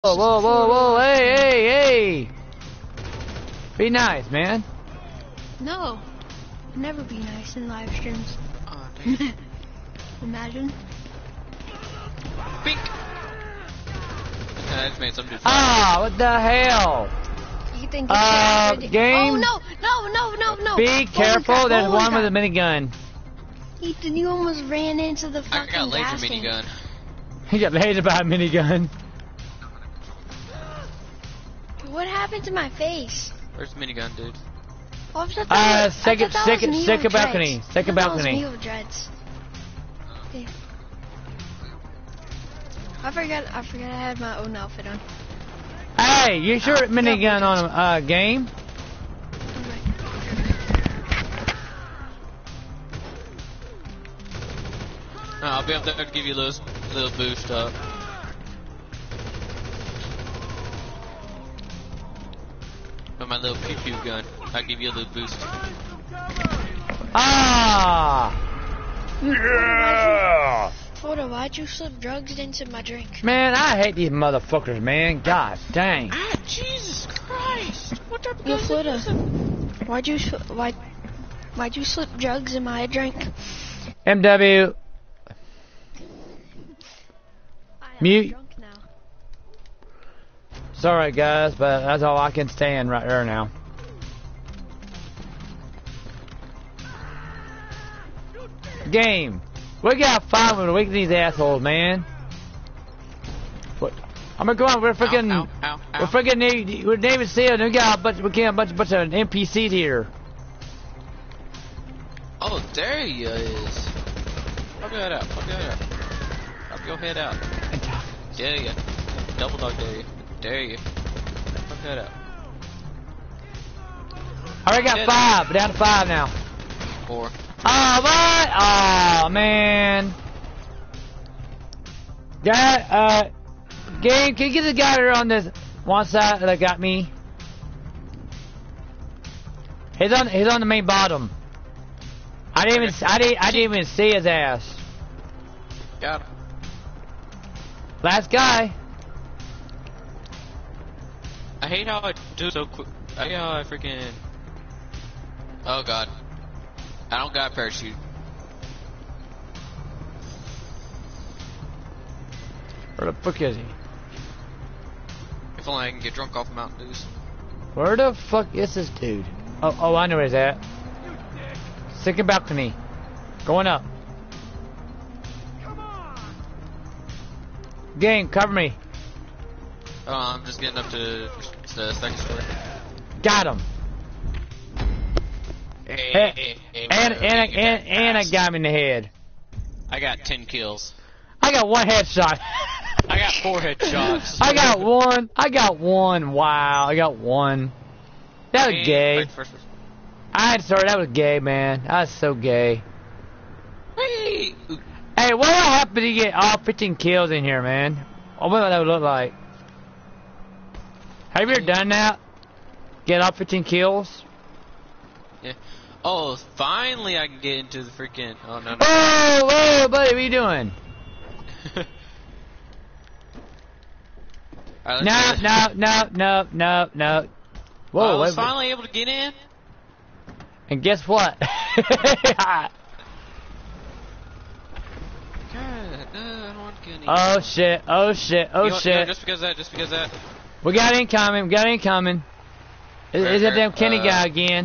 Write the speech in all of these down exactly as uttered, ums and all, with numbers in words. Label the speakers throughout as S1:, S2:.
S1: Whoa, whoa, whoa, whoa, hey, hey, hey! Be nice, man.
S2: No. Never be nice in live streams.
S3: Oh, damn.
S2: Imagine.
S3: Bink! I just made some dude fly.
S1: Ah, what the hell?
S2: You think
S1: Uh,
S2: it's
S1: game?
S2: Oh, no, no, no, no, no.
S1: Be careful,
S2: crap,
S1: there's
S2: holy
S1: one with
S2: crap.
S1: a minigun.
S2: Ethan, you almost ran into the
S3: I
S2: fucking
S3: got laser
S2: gas tank.
S3: minigun.
S1: He got lasered by a minigun.
S2: What happened to my face?
S3: Where's the minigun, dude?
S2: Oh, I thought that
S1: Uh,
S2: was- I
S1: second,
S2: thought that was
S1: second,
S2: Neo
S1: second
S2: Dreads.
S1: balcony,
S2: I thought
S1: second
S2: that was
S1: balcony.
S2: Neo Dreads. Okay. I forgot. I forgot I had my own outfit on.
S1: Hey, you sure
S2: Oh,
S1: minigun
S2: yeah,
S1: on a uh, game?
S3: No, I'll be up there to give you a little, little boost up. With my little pew pew gun, I'll give you a little boost.
S1: Ah! Yeah!
S2: Hold on, why'd you slip drugs into my drink?
S1: Man, I hate these motherfuckers, man. God dang.
S3: Ah, Jesus Christ! What type of
S2: Yo,
S3: gun is
S2: Florida,
S3: this?
S2: why'd you sl- why why'd you slip drugs in my drink?
S1: M W.
S2: I am
S1: Mute.
S2: drunk now.
S1: Sorry, guys, but that's all I can stand right there now. Game. We got five with weak these assholes, man. What? I'm gonna go on. We're freaking.
S3: Ow, ow, ow, ow.
S1: We're freaking. Navy, we're Navy SEAL. And we got a bunch. We got a bunch, bunch of N P Cs here.
S3: Oh, there he is. Pop your head out. Pop your head out. Pop your head out. Dare you. Double dog dare you. Dare you. Pop your head out.
S1: I already got
S3: Dead.
S1: five. We're down to five now.
S3: Four.
S1: Oh, what? Oh, man. Guy, uh, game, can you get the guy here on this one side that got me? He's on, he's on the main bottom. I didn't even, I didn't, I didn't even see his ass.
S3: Got him.
S1: Last guy.
S3: I hate how I do so quick. I hate how I freaking. Oh god. I don't got a parachute.
S1: Where the fuck is he?
S3: If only I can get drunk off the Mountain Dews.
S1: Where the fuck is this dude? Oh, oh, I know where he's at. Second balcony. Going up. Game, cover me.
S3: Oh, I'm just getting up to the second story.
S1: Got him.
S3: Hey,
S1: Hey,
S3: hey, hey,
S1: and,
S3: bro,
S1: and,
S3: you
S1: and,
S3: got
S1: and I
S3: fast.
S1: got him in the head.
S3: I got ten kills.
S1: I got one headshot.
S3: I got four headshots.
S1: I got one. I got one. Wow, I got one. That was
S3: Hey,
S1: gay.
S3: fight first.
S1: I'm sorry, that was gay, man. That was so gay.
S3: Whee! Ooh,
S1: Hey, what happened to get all fifteen kills in here, man? I wonder what that would look like. Have you ever done that? Get all fifteen kills?
S3: Yeah. Oh, finally I can get into the freaking. Oh no no.
S1: Oh, whoa, buddy, what are you doing?
S3: Alright,
S1: No,
S3: let's do this.
S1: no, no, no, no, no. Whoa,
S3: I was
S1: wait, wait.
S3: finally able to get in.
S1: And guess what?
S3: God, no, I don't want to get any.
S1: Oh shit, oh shit, oh
S3: You know- you know,
S1: shit.
S3: just because of that, just because of that.
S1: We got incoming, we got incoming. Is, is that damn Kenny
S3: Uh,
S1: guy again?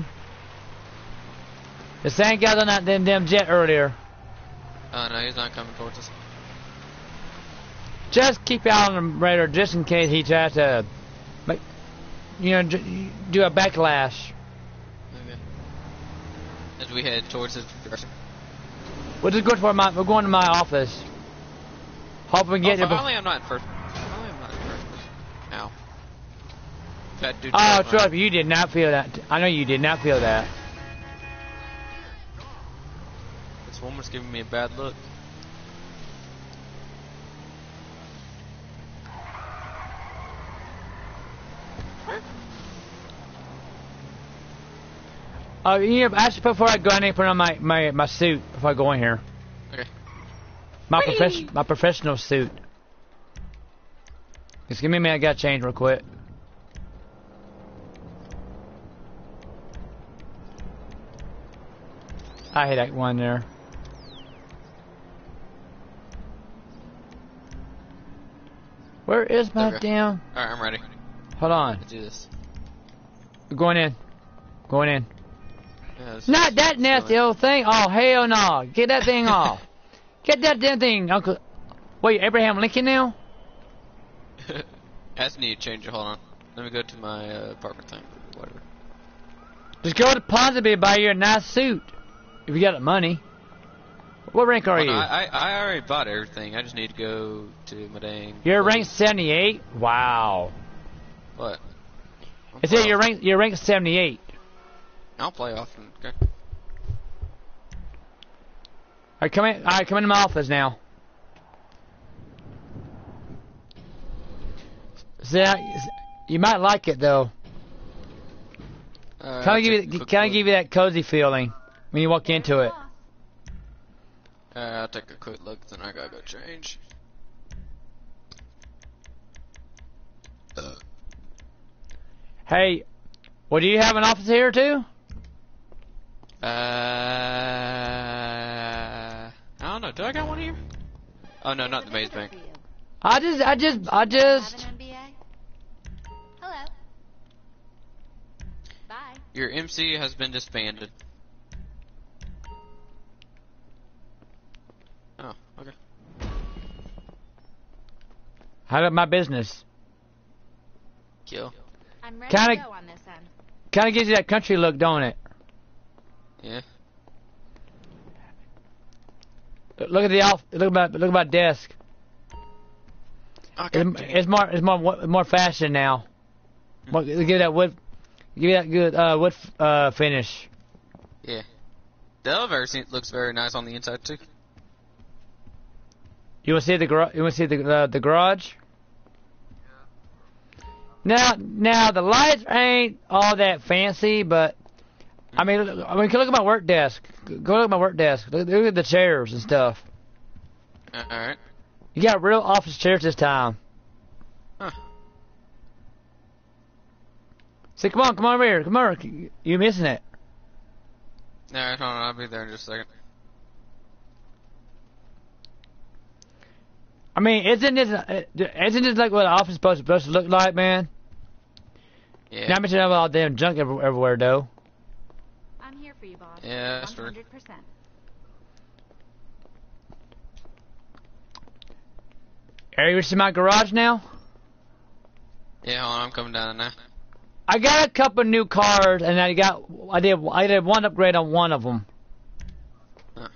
S1: The same guy on that damn, damn jet earlier.
S3: Oh no, he's not coming towards us.
S1: Just keep out on the radar just in case he tries to, make, you know, j- do a backlash.
S3: Okay. As we head towards his direction.
S1: We'll just go for my, we're going to my office. Hope we can
S3: Oh,
S1: get there. bef-
S3: finally I'm not in first. Finally I'm not in first. Ow. That dude.
S1: Oh,
S3: jumped
S1: trust me, you did not feel that. I know you did not feel that.
S3: my- This woman's giving me a bad look.
S1: Oh, you know, actually, before I go, I need to put on my, my, my suit before I go in here.
S3: Okay.
S1: My
S3: Whee!
S1: profession, my professional suit. Just give me a minute, I gotta change real quick. I hate that one there. Where is my
S3: Okay.
S1: damn...
S3: Alright, I'm ready.
S1: Hold on.
S3: Let's do this.
S1: Going in. Going in.
S3: Yeah, this
S1: Not
S3: is-
S1: that
S3: this
S1: nasty
S3: is
S1: old thing. Oh, hell no. Get that thing off. Get that damn thing, Uncle. Wait, Abraham Lincoln now?
S3: fine. That's need to change it. Hold on. Let me go to my uh, apartment thing. Whatever.
S1: Just go to Ponsonby and buy you a nice suit. If you got the money. What rank are
S3: Oh,
S1: you?
S3: no, I, I I already bought everything. I just need to go to my dang.
S1: You're
S3: buddy.
S1: rank seventy-eight? Wow.
S3: What? I'll
S1: It
S3: play
S1: said you're
S3: often.
S1: rank, you're rank seventy-eight.
S3: I'll play often. Okay.
S1: Alright, come in. Alright, come into my office now. See, I- you might like it though.
S3: Uh,
S1: Can I
S3: I'll
S1: give
S3: take a
S1: you?
S3: quick
S1: Can I
S3: look.
S1: give you that cozy feeling when you walk into it?
S3: Uh, I'll take a quick look. Then I gotta go change. Uh.
S1: Hey, well, do you have an office here too?
S3: Uh, I don't know. Do I got one here? Oh no, not the maze bank.
S1: I just, I just, I just.
S4: Have an M B A? Hello. Bye.
S3: Your M C has been disbanded. Oh, okay.
S1: How about my business?
S3: Kill.
S4: I'm ready
S1: Kinda-
S4: to go on this end.
S1: Kind of gives you that country look, don't it?
S3: Yeah.
S1: Look at the off. Look at my, look at my desk.
S3: Okay.
S1: It's, it's more, it's more, more fashion now. More, give you that wood, give you that good uh, wood uh, finish.
S3: Yeah. The elevator seems, looks very nice on the inside too.
S1: You want to see the garage? You want to see the uh, the garage? Now, now the lights ain't all that fancy, but I mean, I mean, look at my work desk. Go look at my work desk. Look, look at the chairs and stuff.
S3: Uh, all right.
S1: You got real office chairs this time.
S3: Huh.
S1: See, come on, come on over here. Come on, you missing it?
S3: All right, hold on. I'll be there in just a second.
S1: I mean, isn't this uh, isn't this like what an office is supposed, supposed to look like, man?
S3: Yeah.
S1: Not mentioning all damn junk every, everywhere, though.
S4: I'm here for you, boss.
S3: Yeah, that's true.
S4: one hundred percent.
S1: Are you see my garage now?
S3: Yeah, hold on. I'm coming down now.
S1: I got a couple new cars, and I got I did I did one upgrade on one of them.
S3: Huh.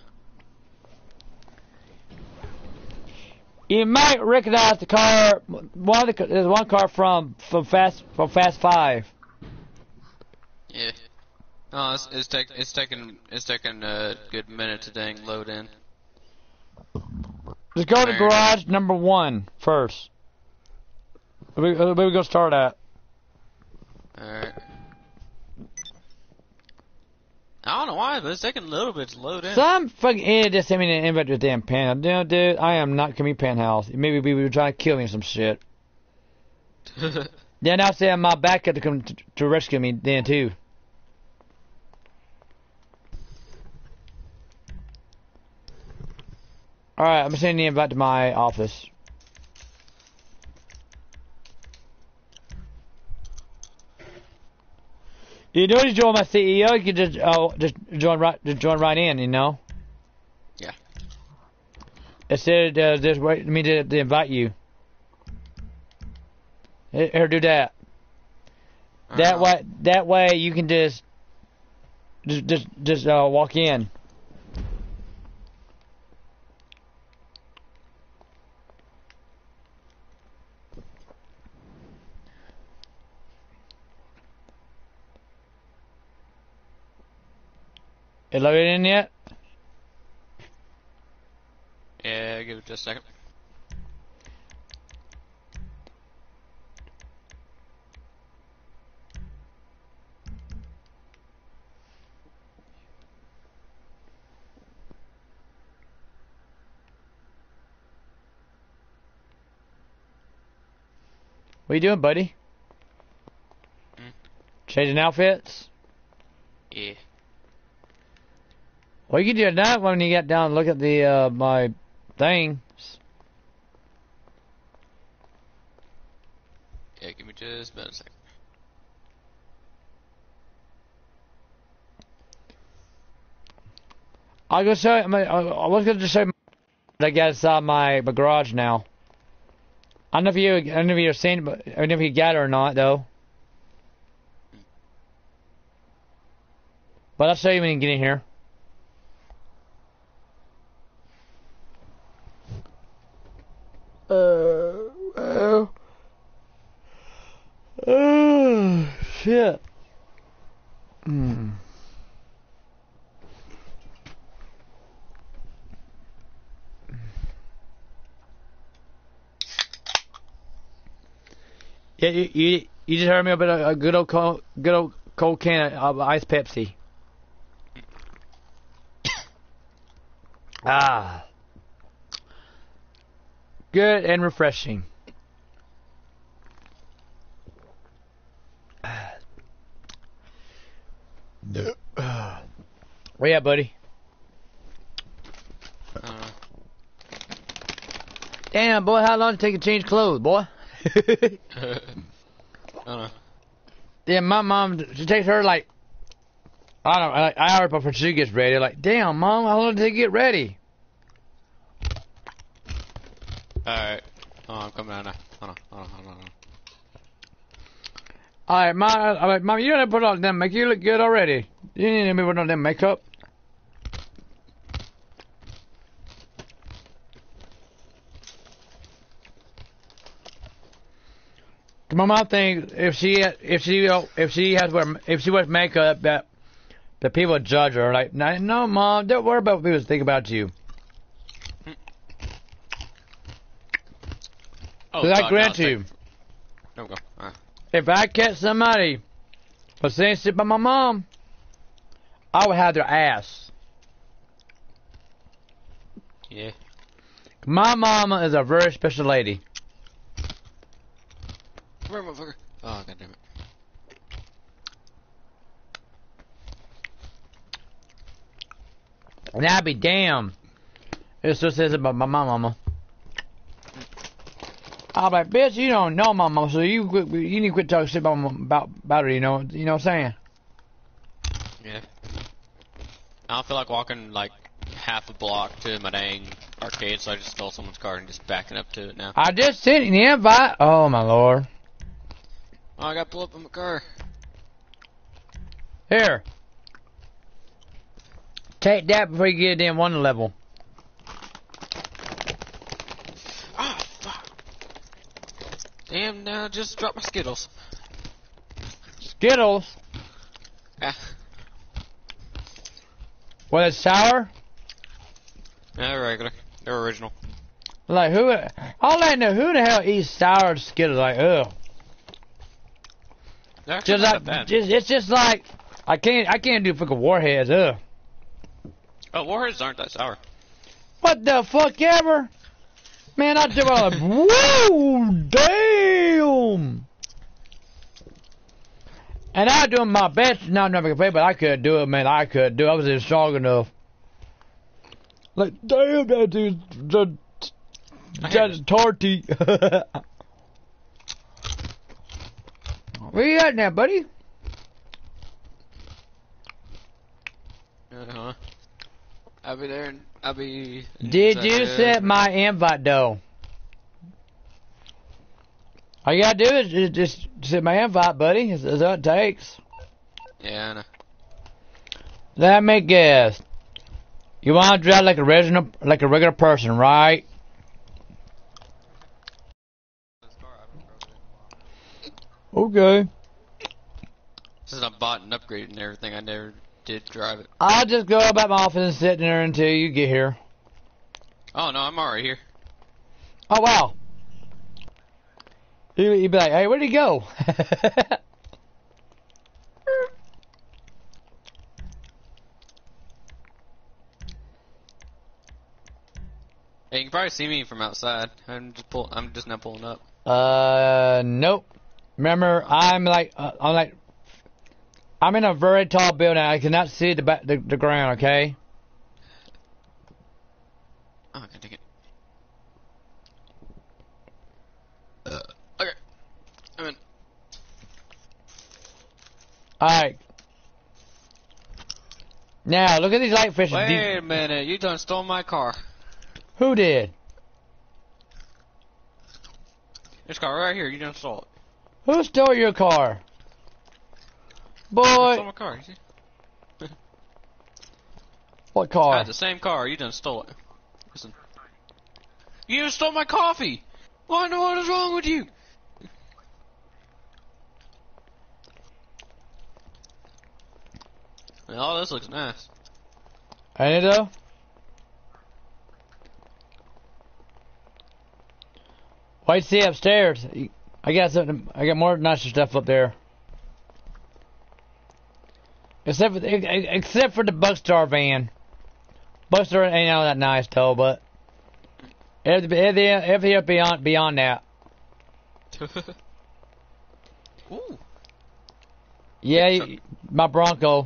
S1: You might recognize the car. One of the, there's one car from from Fast from Fast Five.
S3: Yeah. Oh, it's, it's taking it's taking it's taking a good minute to dang load in.
S1: Let's go to
S3: Alright.
S1: garage number one first. Where we, where we gonna start at?
S3: All right. I don't know why, but it's taking a little bit to load in.
S1: Some fucking idiot just sent me an invite to the damn penthouse. Dude, dude, I am not coming penthouse. Maybe we were trying to kill me or some shit. Then I said my backup to come to, to rescue me then too. Alright, I'm sending the invite to my office. You know, you join my C E O, you can just oh, just join right, just join right in. You know.
S3: Yeah.
S1: It said uh, just wait me to, to invite you. Here, here, do that. That
S3: Uh,
S1: way, that way you can just, just, just, just uh, walk in. It loaded in yet?
S3: Yeah, give it just a second.
S1: What you doing, buddy?
S3: Hmm?
S1: Changing outfits?
S3: Yeah.
S1: Well, you can do that when you get down and look at the, uh, my things.
S3: Yeah, give me just about a second.
S1: I'll go show you, I I was going to just show you what I got inside my, my garage now. I don't know if you, I don't know if you've seen it, but I don't know if you got it or not, though. But I'll show you when you get in here. Uh, oh. Oh, shit. Hmm. Yeah, you, you you just heard me about a, a good old cold, good old cold can of ice Pepsi. Ah, good and refreshing. Where you at, buddy?
S3: Uh,
S1: Damn, boy, how long did it take to change clothes, boy?
S3: I don't know.
S1: Yeah, my mom, she takes her like, I don't know, like an hour before she gets ready. Like, damn, mom, how long did it get ready?
S3: Alright. Oh, I'm coming out now. Hold on, hold on, hold on. Hold on.
S1: Alright, mom, I'm like, mom, you don't have to put on them makeup. You look good already. You didn't need to put on them makeup. My mom thinks if she if she if she has wear if she wears makeup that that people would judge her. Like, no, no, mom, don't worry about what people think about you.
S3: Oh,
S1: Because I
S3: God,
S1: grant
S3: no,
S1: you,
S3: thank- There we go. Alright.
S1: if I catch somebody for saying shit about my mom, I would have their ass.
S3: Yeah.
S1: My mama is a very special lady.
S3: Come here, motherfucker. Oh, God damn it.
S1: And I'd be damned. It still says about my mama. I'm like, bitch, you don't know my mama, so you quit, you need to quit talking shit about my- about about her. You know, you know what I'm saying?
S3: Yeah. I don't feel like walking like half a block to my dang arcade, so I just stole someone's car and just backing up to it now.
S1: I just sent you the invite. Oh my lord.
S3: Oh, I got pulled up in my car.
S1: Here. Take that before you get in one level.
S3: Ah, fuck. Damn, now just drop my Skittles.
S1: Skittles.
S3: Ah.
S1: Well, it's sour.
S3: Yeah, they're regular. They're original.
S1: Like who? I'll let you know who the hell eats sour Skittles. Like ugh.
S3: They're actually
S1: Just
S3: not
S1: like
S3: that bad.
S1: just it's just like I can't I can't do fucking warheads. Ugh.
S3: Oh, warheads aren't that sour.
S1: What the fuck ever? Man, I do all like, whoa, damn. And I doing my best. Now I'm never gonna play, but I could do it, man. I could do it. I was just strong enough. Like, damn, that dude's the that tarty. Where you at now, buddy?
S3: Uh huh. I'll be there. And I'll be.
S1: Did you
S3: uh,
S1: set my invite though? All you gotta do is just, just set my invite, buddy. That's, that's all it takes.
S3: Yeah, I know.
S1: Let me guess. You want to drive like a regular, like a regular person, right? Okay.
S3: Since I bought and upgraded and everything, I never did drive it.
S1: I'll just go about my office and sit there until you get here.
S3: Oh no, I'm already here.
S1: Oh wow. You you'd be like, hey, where'd he go?
S3: Hey, you can probably see me from outside. I'm just pull. I'm just now pulling up.
S1: Uh, nope. Remember, I'm like, uh, I'm like, I'm in a very tall building. I cannot see the back, the, the ground. Okay.
S3: Oh, I can take it. Uh, okay. I'm in.
S1: All right. Now look at these light fishes.
S3: Wait a minute, you done stole my car.
S1: Who did?
S3: This car right here, you done stole it.
S1: Who stole your car? Boy.
S3: I stole my car, you see?
S1: What
S3: I
S1: car?
S3: had the same car, you done stole it. Listen. You done stole my coffee! Why in the world is wrong with you? Oh, this looks nice.
S1: Ain't it though? Wait, see upstairs. I got something. I got more nicer stuff up there. Except for except for the Buckstar van. Buckstar ain't all that nice though, but everything, everything up beyond beyond that.
S3: Ooh.
S1: Yeah, you, my Bronco.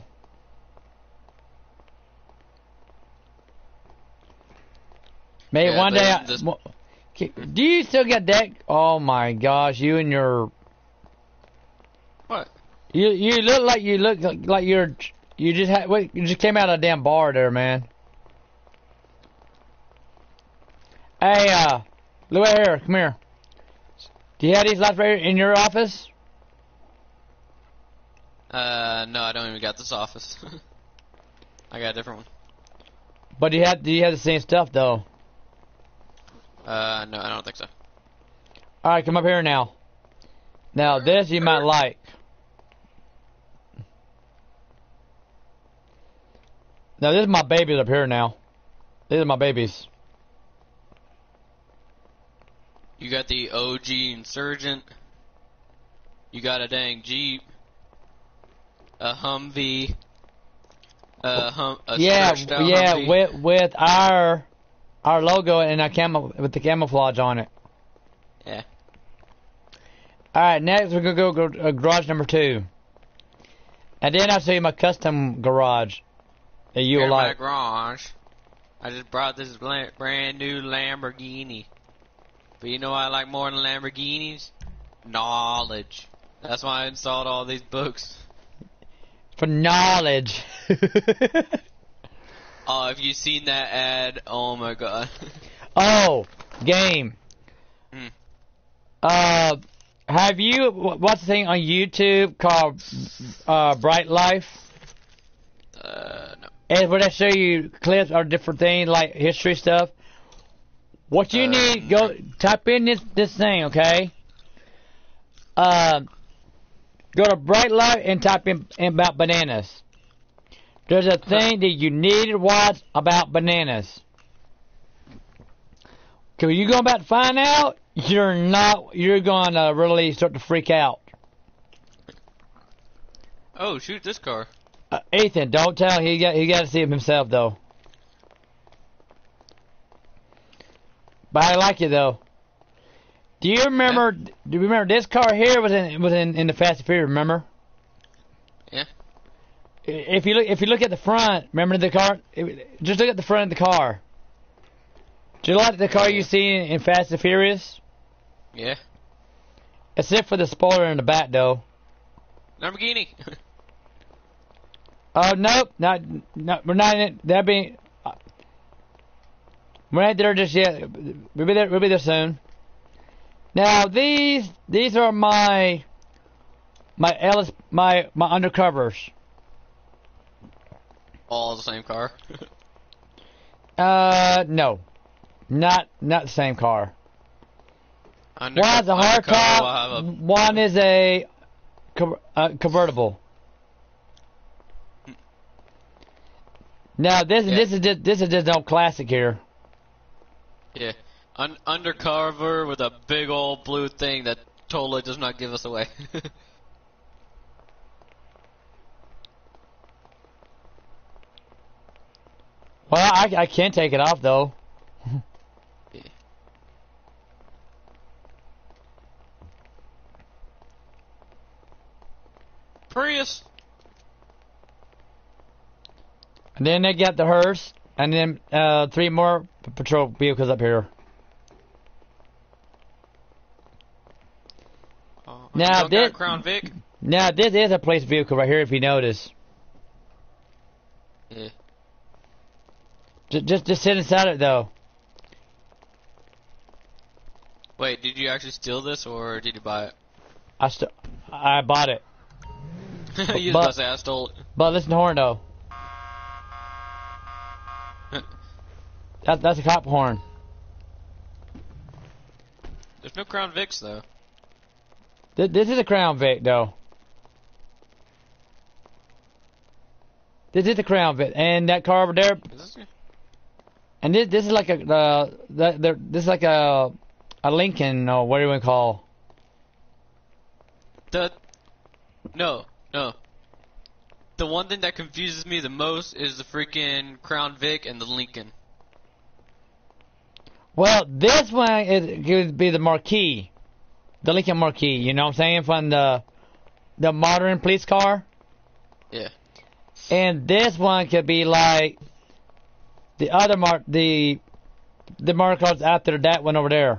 S1: Maybe
S3: Yeah,
S1: one day. I,
S3: this...
S1: do you still get that? Oh my gosh, you and your.
S3: What?
S1: You you look like you look like, like you're you just had wait you just came out of a damn bar there, man. Hey, uh, look right here, come here. Do you have these lights right in your office?
S3: Uh, no, I don't even got this office. I got a different one.
S1: But do you have do you have the same stuff though?
S3: Uh, no, I don't think so.
S1: All right, come up here now. Now this you might like. Now this is my babies up here now. These are my babies.
S3: You got the O G Insurgent. You got a dang Jeep. A Humvee. A hum. A
S1: yeah,
S3: stretched out
S1: yeah,
S3: Humvee.
S1: with with our our logo and our camo with the camouflage on it.
S3: Yeah.
S1: All right, next we're gonna go, go uh, garage number two, and then I'll show you my custom garage that you will
S3: Here's my
S1: like.
S3: garage. I just brought this bla- brand new Lamborghini. But you know what I like more than Lamborghinis? Knowledge. That's why I installed all these books.
S1: For knowledge.
S3: Oh, have you seen that ad? Oh my god.
S1: Oh, game.
S3: Hmm.
S1: Uh, have you what's the thing on YouTube called uh, Bright Life?
S3: Uh, no.
S1: And where they show you clips or different things like history stuff. What you
S3: Uh,
S1: need, go type in this this thing, okay? Uh, go to Bright Light and type in, in about bananas. There's a thing that you need to watch about bananas. Cause when you go about to find out, you're not, you're gonna really start to freak out.
S3: Oh, shoot this car.
S1: Uh, Ethan, don't tell he got he got to see it himself though. But I like it though. Do you remember? Do you remember this car here was in was in, in the Fast and Furious? Remember?
S3: Yeah.
S1: If you look if you look at the front, remember the car? Just look at the front of the car. Do you like the car you see in, in Fast and Furious?
S3: Yeah.
S1: Except for the spoiler in the back though.
S3: Lamborghini.
S1: Oh nope, not no, we're not in it. That'd be. Uh, we're not there just yet. We'll be there. We'll be there soon. Now these these are my my Ellis my my undercovers.
S3: All the same car.
S1: Uh no, not not the same car.
S3: Under-
S1: One is a hard top.
S3: a...
S1: One is a co uh, convertible. Now this
S3: Yeah.
S1: this is just, this is just no classic here.
S3: Yeah. Un undercover with a big old blue thing that totally does not give us away.
S1: Well, I I can't take it off though.
S3: Yeah. Prius.
S1: And then they got the hearse, and then uh, three more p- patrol vehicles up here.
S3: Oh,
S1: Now
S3: you don't
S1: this,
S3: got Crown Vic?
S1: now this is a police vehicle right here, if you notice.
S3: Yeah.
S1: Just, just, just sit inside it though.
S3: Wait, did you actually steal this, or did you buy it?
S1: I st- I bought it,
S3: you was
S1: but-
S3: about to say I stole it.
S1: but listen to horn though. That, that's a cop horn.
S3: There's no Crown Vics though.
S1: This, this is a Crown Vic though. This is a Crown Vic, and that car over there.
S3: Is this...
S1: And this, this is like a uh, the, the, this is like a a Lincoln, or what do you want to call?
S3: The no, no. The one thing that confuses me the most is the freaking Crown Vic and the Lincoln.
S1: Well, this one is could be the Marquis, the Lincoln Marquis. You know what I'm saying, from the the modern police car.
S3: Yeah.
S1: And this one could be like the other mar the the modern cars after that one over there.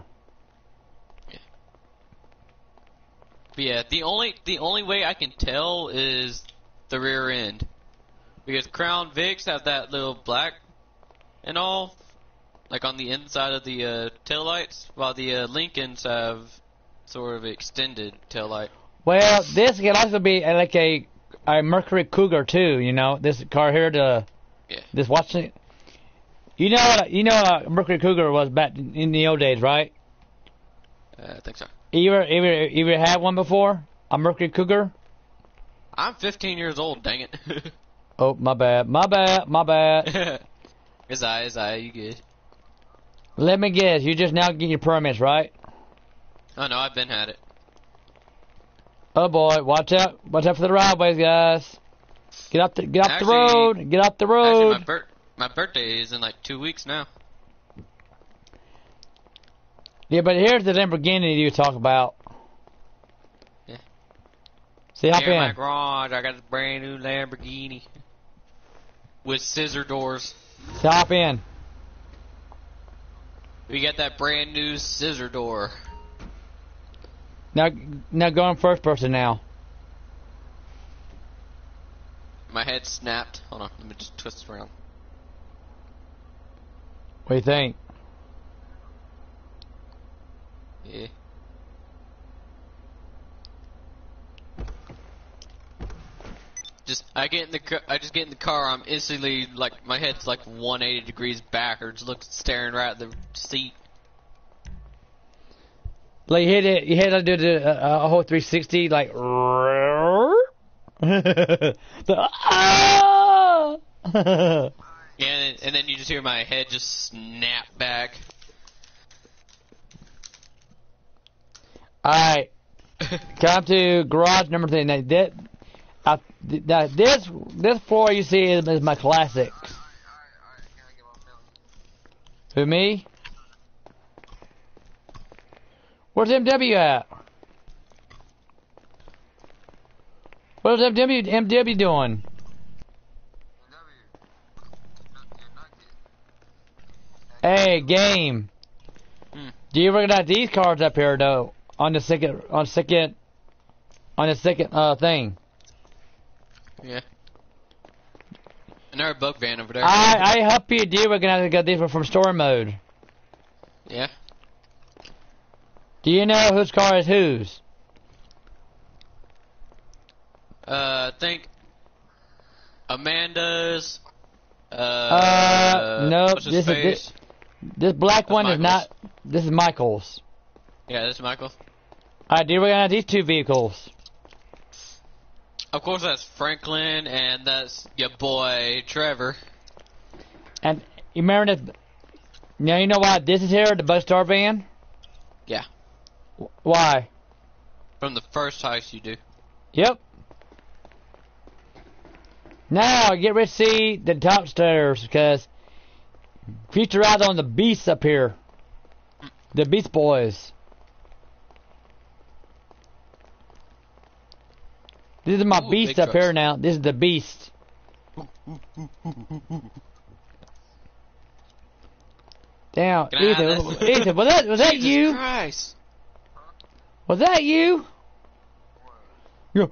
S3: But yeah, the only the only way I can tell is the rear end, because Crown Vics have that little black and all, like on the inside of the uh, taillights, while the uh, Lincolns have sort of extended taillight.
S1: Well, this could also be uh, like a a Mercury Cougar too. You know, this car here, the
S3: Yeah.
S1: this watching. You know, what- you know, uh, Mercury Cougar was back in in the old days, right?
S3: Uh, I think so.
S1: You ever, you ever, you ever had one before? A Mercury Cougar?
S3: I'm fifteen years old, dang it.
S1: Oh, my bad, my bad, my bad.
S3: Is I, is I, you good?
S1: Let me guess, you just now getting your permits, right?
S3: Oh no, I've been had it.
S1: Oh boy, watch out, watch out for the driveways, guys. Get up the, get up the
S3: Actually-
S1: road, get up the
S3: Actually,
S1: road.
S3: my, bir- my birthday is in like two weeks now.
S1: Yeah, but here's the Lamborghini you talk about.
S3: Yeah.
S1: See, hop
S3: Here in my
S1: in.
S3: garage, I got a brand new Lamborghini with scissor doors.
S1: See, hop in.
S3: We got that brand new scissor door.
S1: Now, now go in first person now.
S3: My head snapped. Hold on, let me just twist around.
S1: What do you think?
S3: Yeah. Just I get in the car, I just get in the car. I'm instantly like my head's like one hundred eighty degrees backwards, looks staring right at the seat.
S1: Like you hit it, you hit it, do the uh, a whole three sixty, like. the, ah!
S3: Yeah, and, and then you just hear my head just snap back.
S1: Alright, come to garage number three. Now, that, uh, now this this floor you see is, is my classics. Who, me? Where's M W at? What's M W M W doing? Hey, game.
S3: Hmm.
S1: Do you recognize these cards up here though? On the second, on second, on the second uh thing.
S3: Yeah. Another bug van over there.
S1: I I hope you do recognize because these were from story mode.
S3: Yeah.
S1: Do you know whose car is whose?
S3: Uh, I think Amanda's. Uh,
S1: Uh, nope,
S3: what's his
S1: this is
S3: face?
S1: This black
S3: That's
S1: one is
S3: Michael's.
S1: not. This is Michael's.
S3: Yeah, this is Michael.
S1: Alright, do you recognize these two vehicles?
S3: Of course, that's Franklin, and that's your boy Trevor.
S1: And you remember this? Now you know why this is here, the Bus Star van?
S3: Yeah.
S1: Wh- Why?
S3: From the first heist you do.
S1: Yep. Now get ready to see the top stairs because future eyes on the beasts up here. The Beast Boys. This is my
S3: Ooh,
S1: beast
S3: big
S1: up here
S3: trucks.
S1: now. This is the beast. Damn,
S3: Can I have
S1: Ethan,
S3: this?
S1: Ethan, was that was that
S3: Jesus
S1: you?
S3: Christ.
S1: Was that you? Yeah.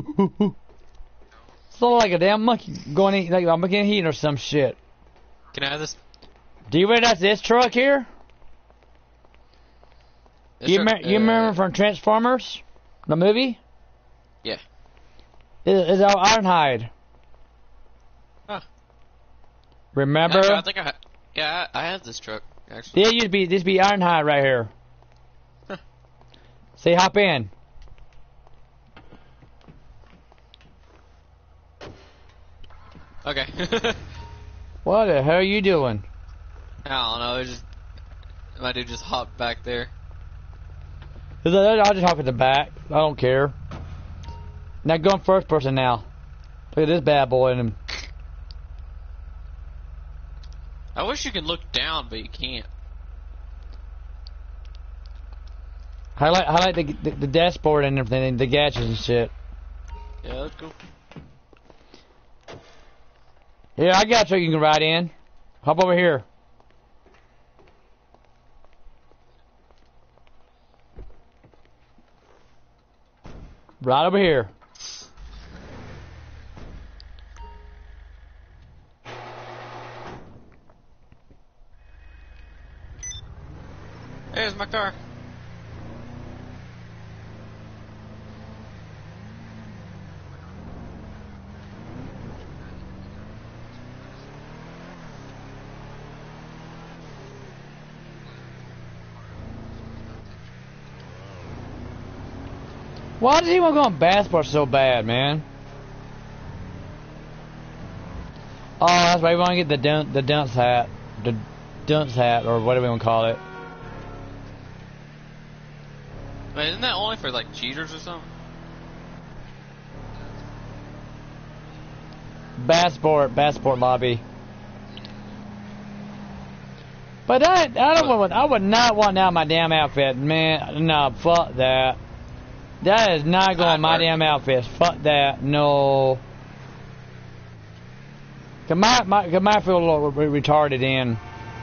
S1: Sounded like a damn monkey going in, like I'm getting heat or some shit.
S3: Can I have this?
S1: Do you remember that's this truck here?
S3: this
S1: You,
S3: truck,
S1: me- you
S3: uh,
S1: remember from Transformers, the movie?
S3: Yeah.
S1: It, it's our Ironhide.
S3: Huh.
S1: Remember?
S3: Actually, I think I, ha- yeah, I, I have this truck actually.
S1: Yeah, you'd be this be Ironhide right here.
S3: Huh.
S1: Say hop in.
S3: Okay.
S1: What the hell are you doing?
S3: I don't know. It just my dude just hopped back there.
S1: I'll just hop in the back. I don't care. Now go in first person now. Look at this bad boy in him.
S3: I wish you could look down, but you can't.
S1: Highlight, highlight the, the the dashboard and everything, the gadgets and shit.
S3: Yeah, that's cool.
S1: Yeah, I got you. You can ride in. Hop over here. Right over here.
S3: There's my car.
S1: Why does he want to go on Bassport so bad, man? Oh, that's why we want to get the dun the dunce hat, the dunce hat, or whatever we want to call it.
S3: Wait, isn't that only for like cheaters or something?
S1: Bassport, Bassport lobby. But I, I don't want, I would not want out my damn outfit, man. No, fuck that. That is not going my damn outfit. Fuck that. No. Cause my, my, cause my feel a little re retarded in.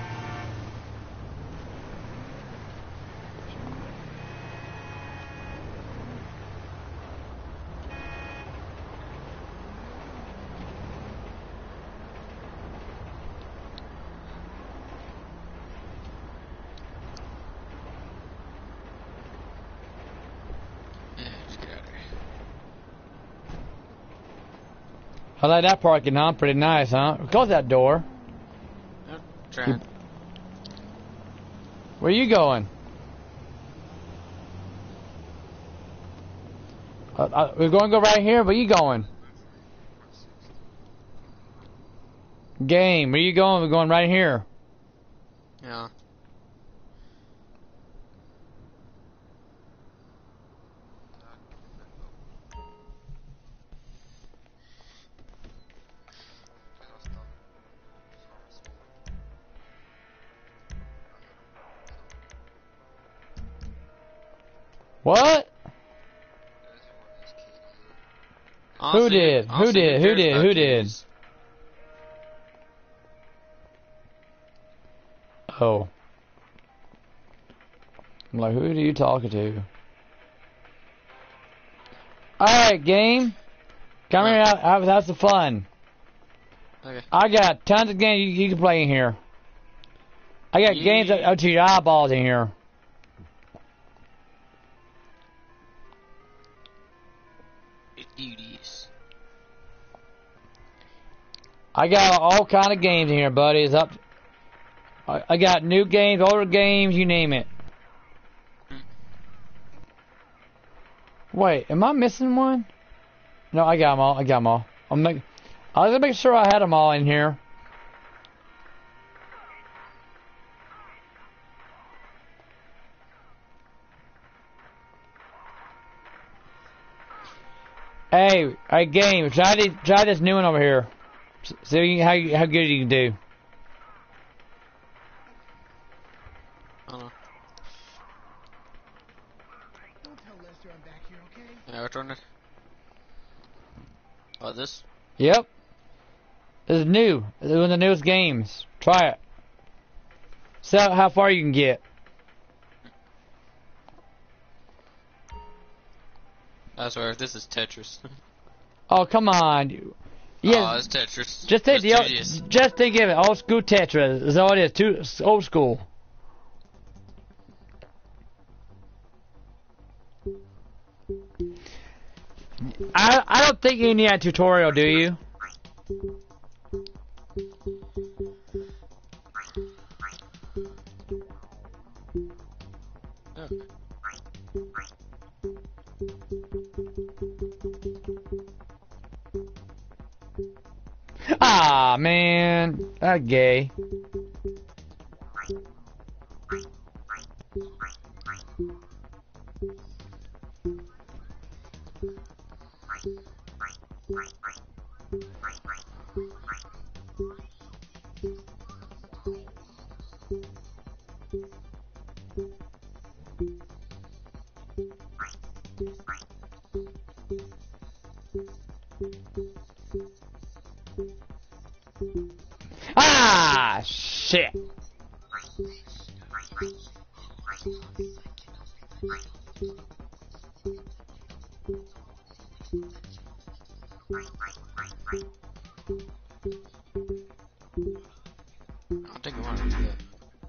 S1: I like that parking, huh? Pretty nice, huh? Close that door.
S3: I'm trying.
S1: Where you going? Uh, uh, we're going to go right here. Where you going? Game. Where you going? We're going right here.
S3: Yeah.
S1: What?
S3: Honestly,
S1: Who did? Who
S3: honestly,
S1: did? Who
S3: cares
S1: did?
S3: about
S1: Who did?
S3: kids?
S1: Oh. I'm like, who are you talking to? Alright, game. Come
S3: Huh.
S1: here, have, have, have some fun.
S3: Okay.
S1: I got tons of games you, you can play in here. I got
S3: Yeah.
S1: games up, up to your eyeballs in here.
S3: Duties.
S1: I got all kind of games in here, buddy. It's up. I, I got new games, older games, you name it. Wait, am I missing one? No, I got them all. I got them all. I'm make, I was gonna make sure I had them all in here. Hey, hey, game. Try this. Try this new one over here. S- See how how good you can do.
S3: I don't know.
S5: Don't tell Lester I'm back here, okay?
S3: Yeah, which one? Oh, this?
S1: Yep. It's new. It's one of the newest games. Try it. See how far you can get.
S3: I swear, this is Tetris.
S1: Oh, come on. You-
S3: Oh,
S1: Yeah,
S3: it's Tetris.
S1: just take
S3: It's
S1: the old,
S3: tedious.
S1: just think of it. Old school Tetris is all it is. Too it's old school. I I don't think you need a tutorial, do you?
S3: Okay.
S1: Ah, man, that gay. Ah, shit.
S3: I don't think I want to do that.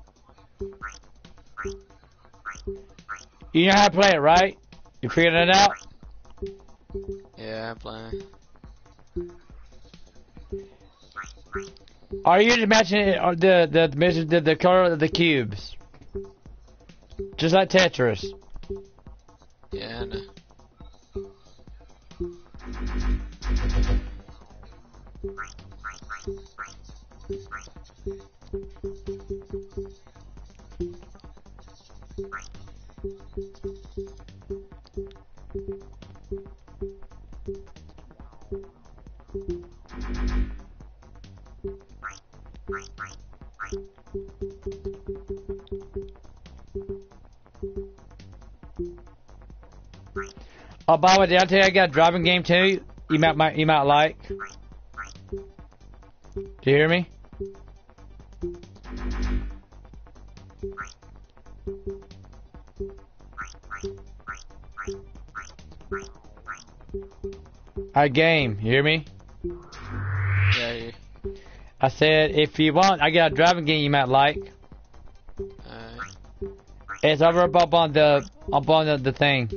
S1: You know how to play it, right? You figured it out?
S3: Yeah, I'm playing.
S1: Are you just matching it, or the the the, the the color of the cubes? Just like Tetris.
S3: Yeah, I know.
S1: Oh, by the way, did I tell you I got a driving game too? You might, might you might like. Do you hear me? A game, you hear me?
S3: Yeah, yeah.
S1: I said if you want, I got a driving game you might like.
S3: Alright.
S1: It's over up on the up on the, the thing.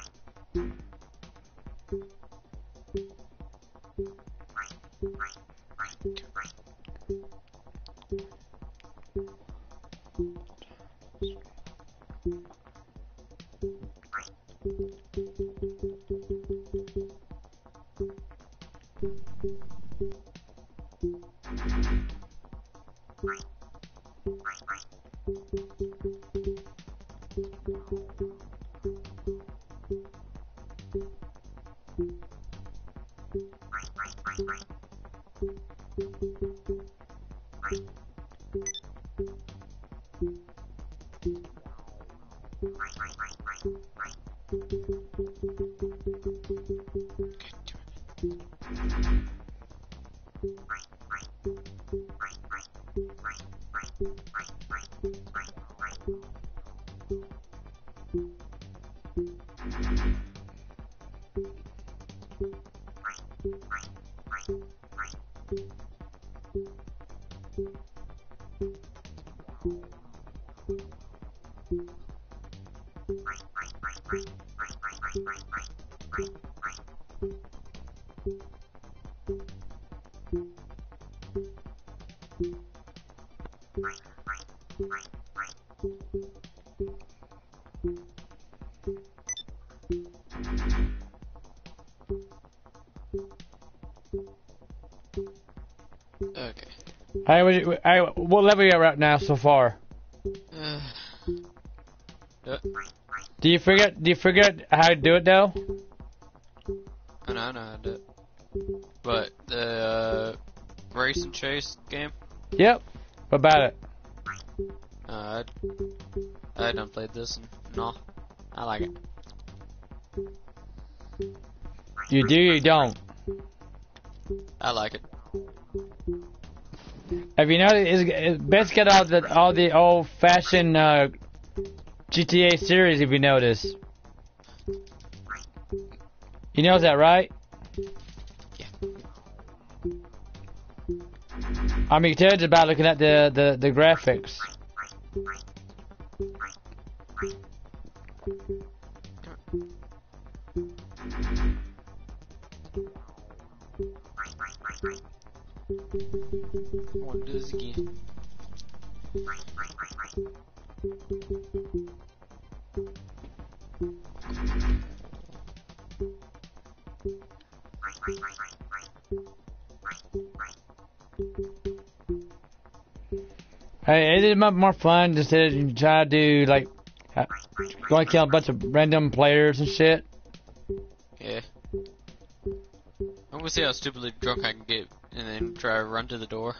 S3: Okay.
S1: Hey, what, you- hey, what level you at right now so far?
S3: Uh, uh,
S1: Do you forget? Do you forget how to do it though?
S3: I know, I know how to do it. But the uh, race and chase game,
S1: Yep. What about it?
S3: uh, I I done played this and no, I like it.
S1: You do, you don't.
S3: I like it.
S1: If you know, it's, it's best get all the all the old fashioned uh, G T A series. If you notice, you know that, right?
S3: Yeah.
S1: I mean, tell you about looking at the the the graphics.
S3: I want to do this again.
S1: Hey, it is much more fun just to try to do like uh, go and kill a bunch of random players and shit.
S3: Yeah. I'm gonna see how stupidly drunk I can get and then try to run to the door.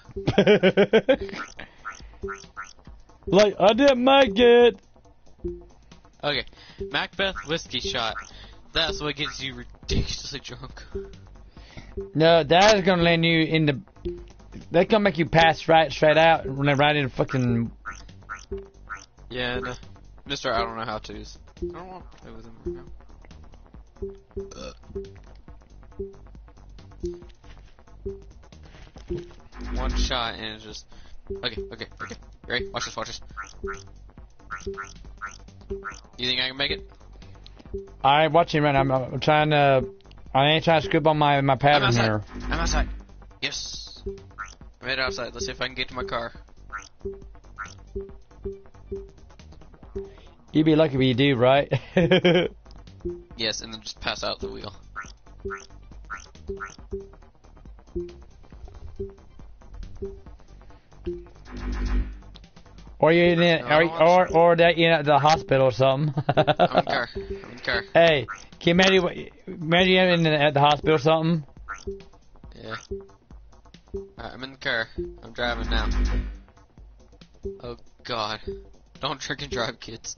S1: Like, I didn't make it.
S3: Okay. Macbeth whiskey shot. That's what gets you ridiculously drunk.
S1: No, that is gonna land you in the. That's gonna make you pass right straight out when they right in fucking.
S3: Yeah, and, uh, Mister I don't know how to. I don't want to play with him right now. One shot and it's just. Okay, okay, okay. You ready? Watch this, watch this. You think I can make it?
S1: I'm watching right now. I'm, I'm trying to. I ain't trying to scoop on my my
S3: I'm
S1: pattern
S3: outside.
S1: here.
S3: I'm outside. Yes. I made it outside. Let's see if I can get to my car.
S1: You'd be lucky if you do, right?
S3: Yes, and then just pass out the wheel.
S1: Or you in it,
S3: No, I
S1: or,
S3: don't want
S1: or or that you at the hospital or something.
S3: I'm in the car. I'm in the car.
S1: Hey, can you imagine, imagine you in the, at the hospital or something?
S3: Yeah. Alright, I'm in the car. I'm driving now. Oh god. Don't drink and drive, kids.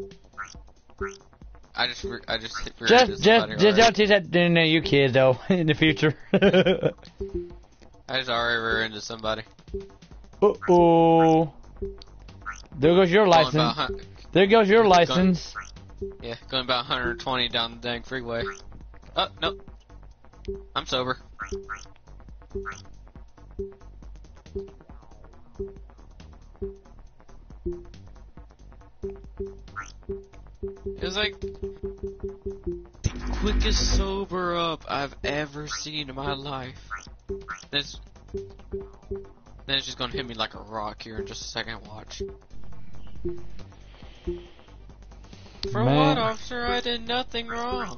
S3: I just, re I just hit rear
S1: Just, just, just don't teach that to you kids though in the future.
S3: I just already rear into somebody.
S1: Uh oh. There goes your
S3: Going
S1: license.
S3: about hun-
S1: There goes your
S3: Going-
S1: license.
S3: yeah, going about one hundred twenty down the dang freeway. Oh, no. I'm sober. It's like the quickest sober up I've ever seen in my life. This, then it's just gonna hit me like a rock here in just a second. Watch. For
S1: Man.
S3: what, officer? I did nothing wrong.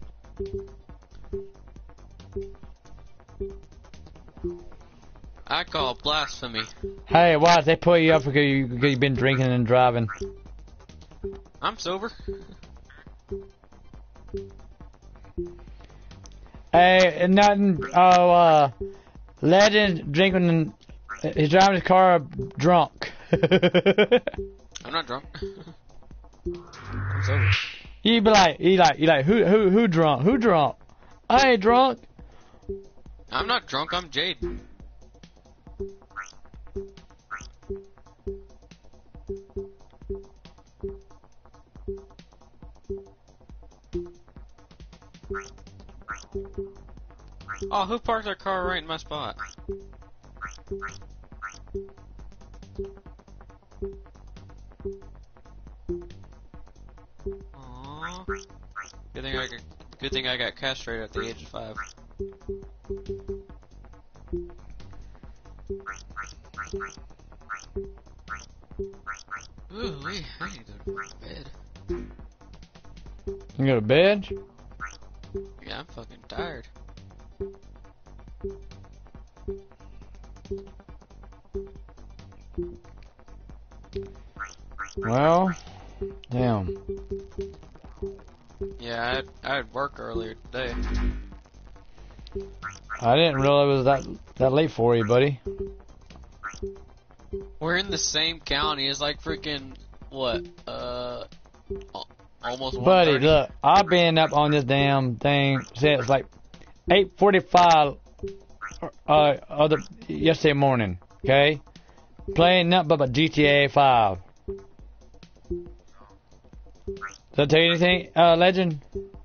S3: I call blasphemy.
S1: Hey, watch, they put you up because, you, because you've been drinking and driving.
S3: I'm sober.
S1: Hey, and nothing. Oh, uh, Legend drinking. And, he's driving his car drunk.
S3: I'm not drunk. I'm sober.
S1: You be like, you like, you like, who, who, who drunk? Who drunk? I ain't drunk.
S3: I'm not drunk, I'm Jade. Oh, who parked their car right in my spot? Aww. Good thing I got, good thing I got castrated at the age of five. Ooh, wait, I need to go to bed.
S1: You go to bed?
S3: Yeah, I'm fucking tired.
S1: Well, damn.
S3: Yeah, I had, I had work earlier today.
S1: I didn't realize it was that that late for you, buddy.
S3: We're in the same county. It's like freaking what? Uh, al- almost.
S1: Buddy,
S3: one thirty.
S1: look, I've been up on this damn thing since like eight forty-five uh, other yesterday morning. Okay, playing nothing but G T A five. Does that tell you anything, uh, Legend?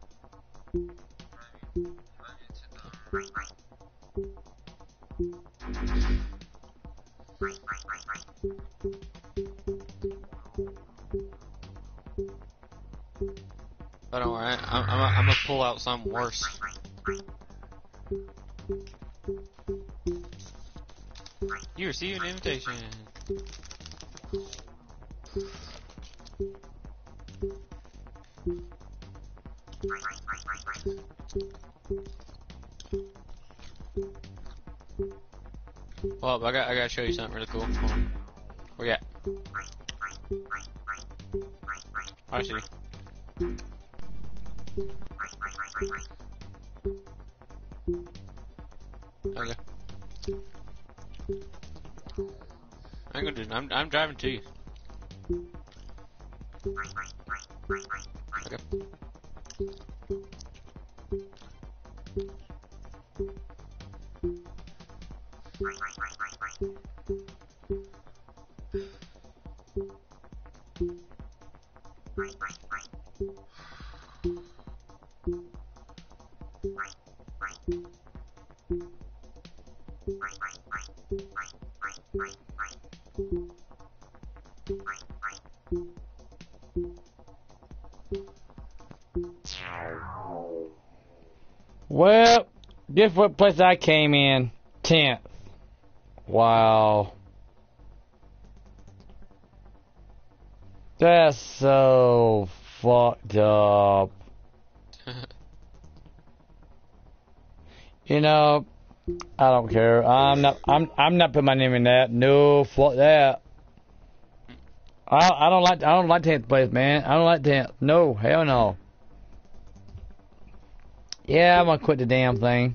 S3: But don't worry, I'm, I'm, I'm gonna pull out something worse. You receive an invitation. Well, I got I gotta show you something really cool. Hold on. Where you at? I see. Okay. I'm gonna do. I'm I'm driving to you. Okay.
S1: Well, guess what place I came in? tenth. Wow. That's so fucked up. You know, I don't care. I'm not. I'm. I'm not putting my name in that. No, fuck that. I. I don't like. I don't like tenth place, man. I don't like tenth. No, hell no. Yeah, I'm gonna quit the damn thing.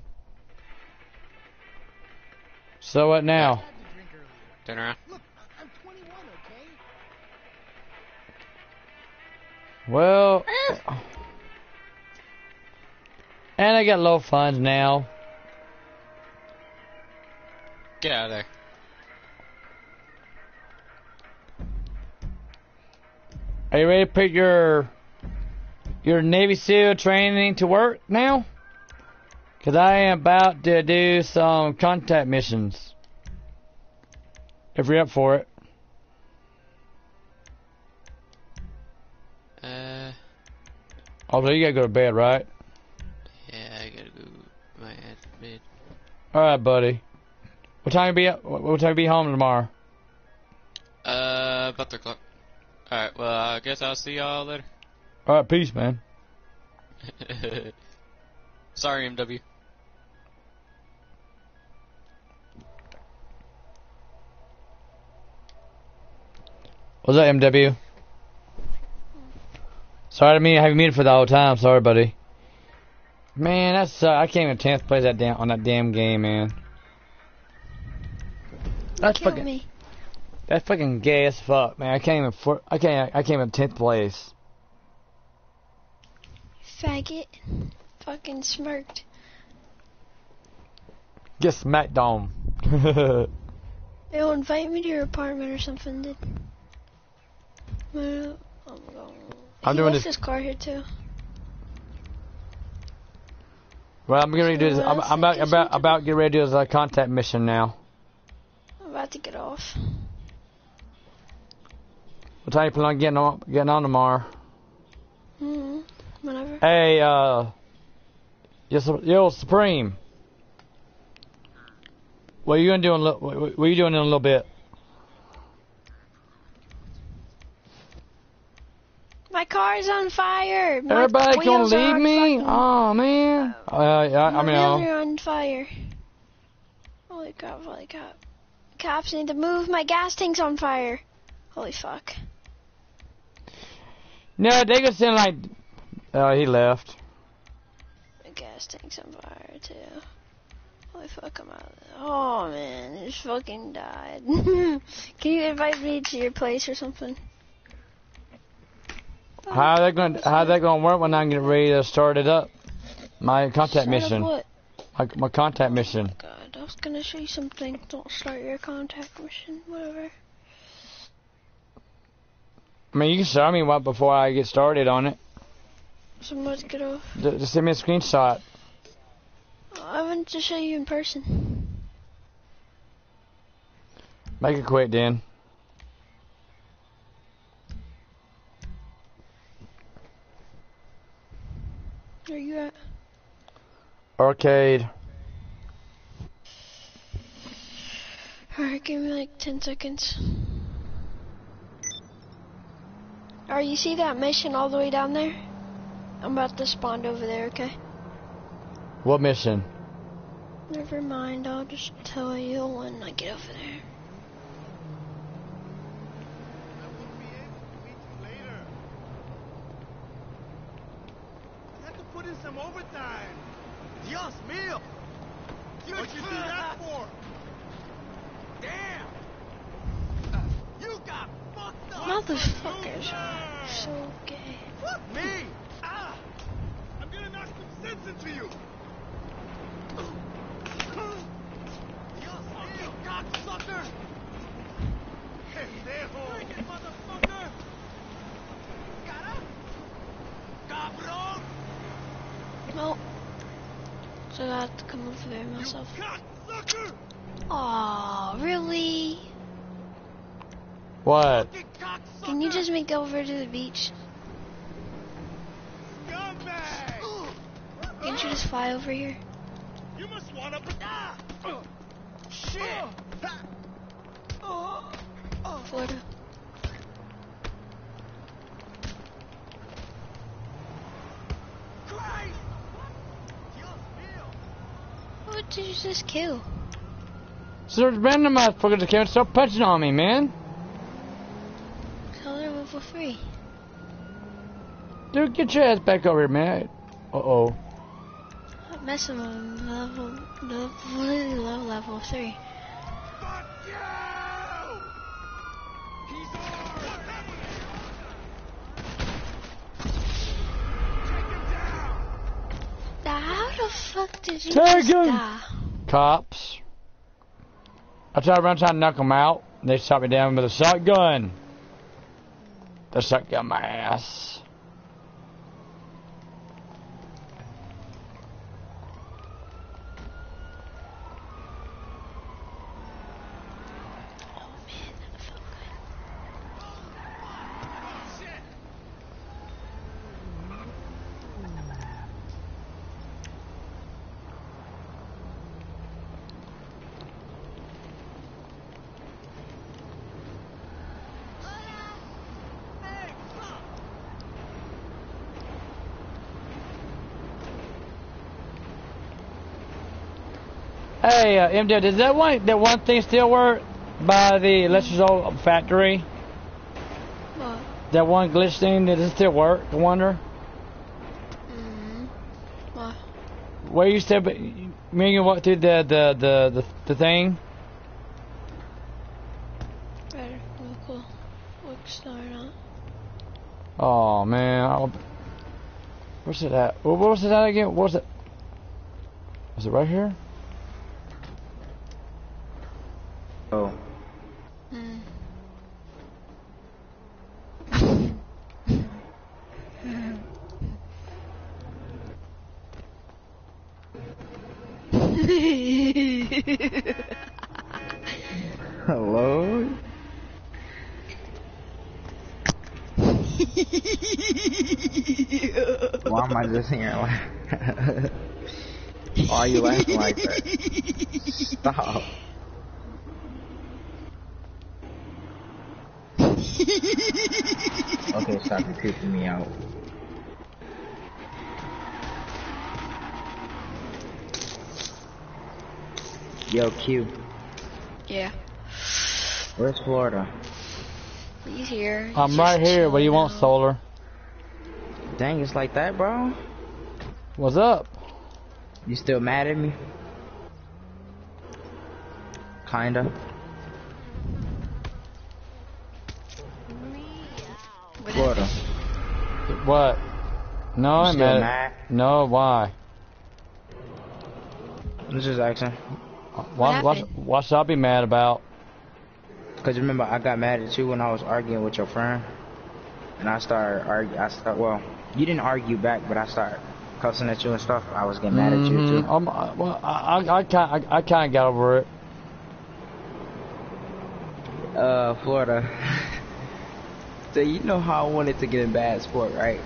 S1: So what now?
S3: Turn around.
S1: Well, and I got low funds now.
S3: Get out of there.
S1: Are you ready to put your your Navy SEAL training to work now? Because I am about to do some contact missions. If you're up for it.
S3: Uh.
S1: Although you gotta go to bed, right?
S3: Yeah, I gotta go. My ass to bed.
S1: All right, buddy. What time you be? What time you be home tomorrow?
S3: Uh, about three o'clock. All right. Well, I guess I'll see y'all later.
S1: All right, peace, man.
S3: Sorry, M W.
S1: What's up, M W? Sorry to me. I haven't muted for the whole time. Sorry, buddy. Man, that's uh, I can't even tenth place that damn on that damn game, man. That's
S2: Kill
S1: fucking.
S2: me.
S1: That's fucking gay as fuck, man. I can't even. For, I can't. I can't even tenth place.
S2: Faggot. Fucking smirked.
S1: Get smacked on.
S2: They'll invite me to your apartment or something, dude. Well, I'm going.
S1: I'm
S2: he
S1: doing
S2: left
S1: this-
S2: his car here too.
S1: Well, I'm getting ready to do this.
S2: So
S1: I'm,
S2: what
S1: I'm
S2: else
S1: about
S2: is
S1: about
S2: he
S1: about to get ready to do this uh, contact mission now.
S2: I'm about to get off.
S1: What time you plan on getting on getting on tomorrow?
S2: Hmm. Whenever.
S1: Hey, uh, yo, Su- yo, Supreme. What are you gonna do in a little? What what are you doing in a little bit?
S2: My car's on fire. My
S1: Everybody gonna
S2: wheels are
S1: leave
S2: on
S1: me?
S2: fucking-
S1: Oh man. Uh, yeah, I
S2: My
S1: mean,
S2: wheels
S1: uh,
S2: are on fire. Holy crap! Holy crap! Cops need to move. My gas tank's on fire. Holy fuck!
S1: no, they gonna send like. Oh, he left.
S2: My gas tank's on fire too. Holy fuck! I'm out. Oh man, it just fucking died. Can you invite me to your place or something?
S1: How they gonna How they gonna work when I get ready to start it up? My contact
S2: Start up
S1: mission.
S2: what?
S1: My, my contact mission.
S2: God. was gonna show you something. Don't start your contact mission, whatever.
S1: I mean, you can show me what before I get started on it.
S2: Somebody's get off.
S1: Just, just send me a screenshot.
S2: I wanted to show you in person.
S1: Make it quick, then.
S2: Where you at?
S1: Arcade.
S2: Alright, give me like ten seconds. Alright, you see that mission all the way down there? I'm about to spawn over there, okay?
S1: What mission?
S2: Never mind, I'll just tell you when I get over there.
S5: Put in some overtime. Dios mío! What'd you do that for? Damn! You got fucked up!
S2: Motherfuckers are so gay.
S5: Fuck me! Ah! I'm gonna knock some sense into you! Dios mío, cocksucker! Pendejo! Bring it, motherfucker! Cara! Cabrón!
S2: Well, so I have to come over there myself.
S5: You cocksucker!
S2: Aw, really?
S1: What?
S5: Fucking cocksucker!
S2: Can you just make it over to the beach?
S5: Scumbag!
S2: Can't you just fly over here?
S5: You must want to... Ah! Shit!
S2: Florida.
S5: Christ! Dios mío!
S2: What did you just kill?
S1: So there's random motherfuckers that can't stop punching on me, man.
S2: Color level three.
S1: Dude, get your ass back over here, man. Uh-oh.
S2: Not messing with him. Level, level, low level three.
S5: Fuck you! He's ours! Take him down!
S2: Now, how the fuck did you
S1: Take
S2: just
S1: him!
S2: die?
S1: Cops. I tried to run trying to knock them out. And they shot me down with a shotgun. They shotgun my ass. Hey, uh, M J, does that one that one thing still work by the electrical factory?
S2: What?
S1: That one glitch thing, does it still work? I wonder.
S2: Mm-hmm. What?
S1: Where you said, but me and you walked through the the the the, the thing.
S2: Better. Local. Looks or not.
S1: Oh man, I'll, where's it at? What was it at again? What was it? Was it right here?
S6: Oh.
S2: Hmm.
S6: Hello? Why am I just here laughing? Why are you laughing like that? Stop. Okay, stop. You're creeping me out. Yo, Q.
S2: Yeah.
S6: Where's Florida?
S2: He's here. He's
S1: I'm
S2: just
S1: right here. What do you
S2: chilling
S1: want,
S2: out.
S1: Solar?
S6: Dang, it's like that, bro?
S1: What's up?
S6: You still mad at me? Kinda. Florida.
S1: What? No,
S6: You
S1: I'm
S6: still
S1: mad.
S6: mad?
S1: No, why?
S6: I'm just asking.
S1: What, what's,
S2: happened?
S1: what's I be mad about?
S6: Cause remember I got mad at you when I was arguing with your friend, and I started argue. I start well, you didn't argue back, but I started cussing at you and stuff. I was getting mad at you
S1: Mhm.
S6: too.
S1: I'm, I- well, I, I, I kind, I, I kind of got over it.
S6: Uh, Florida. So you know how I wanted to get in bad sport, right?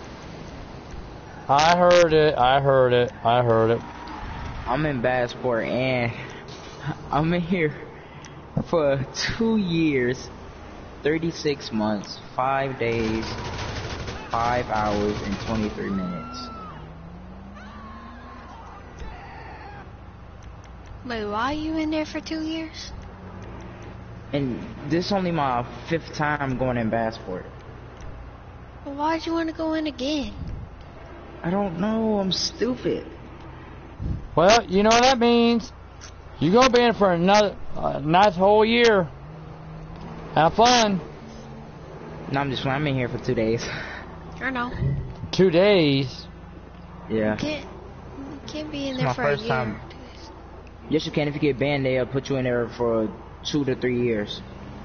S1: I heard it. I heard it. I heard it.
S6: I'm in bad sport and I'm in here for two years, thirty-six months, five days, five hours, and twenty-three minutes.
S2: Wait, why are you in there for two years?
S6: And this is only my fifth time going in bad sport.
S2: Well, why'd you want to go in again?
S6: I don't know, I'm stupid.
S1: Well, you know what that means. You gonna be in for another uh, nice whole year. Have fun.
S6: No, I'm just I'm in here for two days.
S2: I know.
S1: Two days.
S6: Yeah.
S2: You can't, you can't be in
S6: It's
S2: there
S6: my
S2: for a
S6: first
S2: year.
S6: time. Yes, you can. If you get banned, they'll put you in there for two to three years.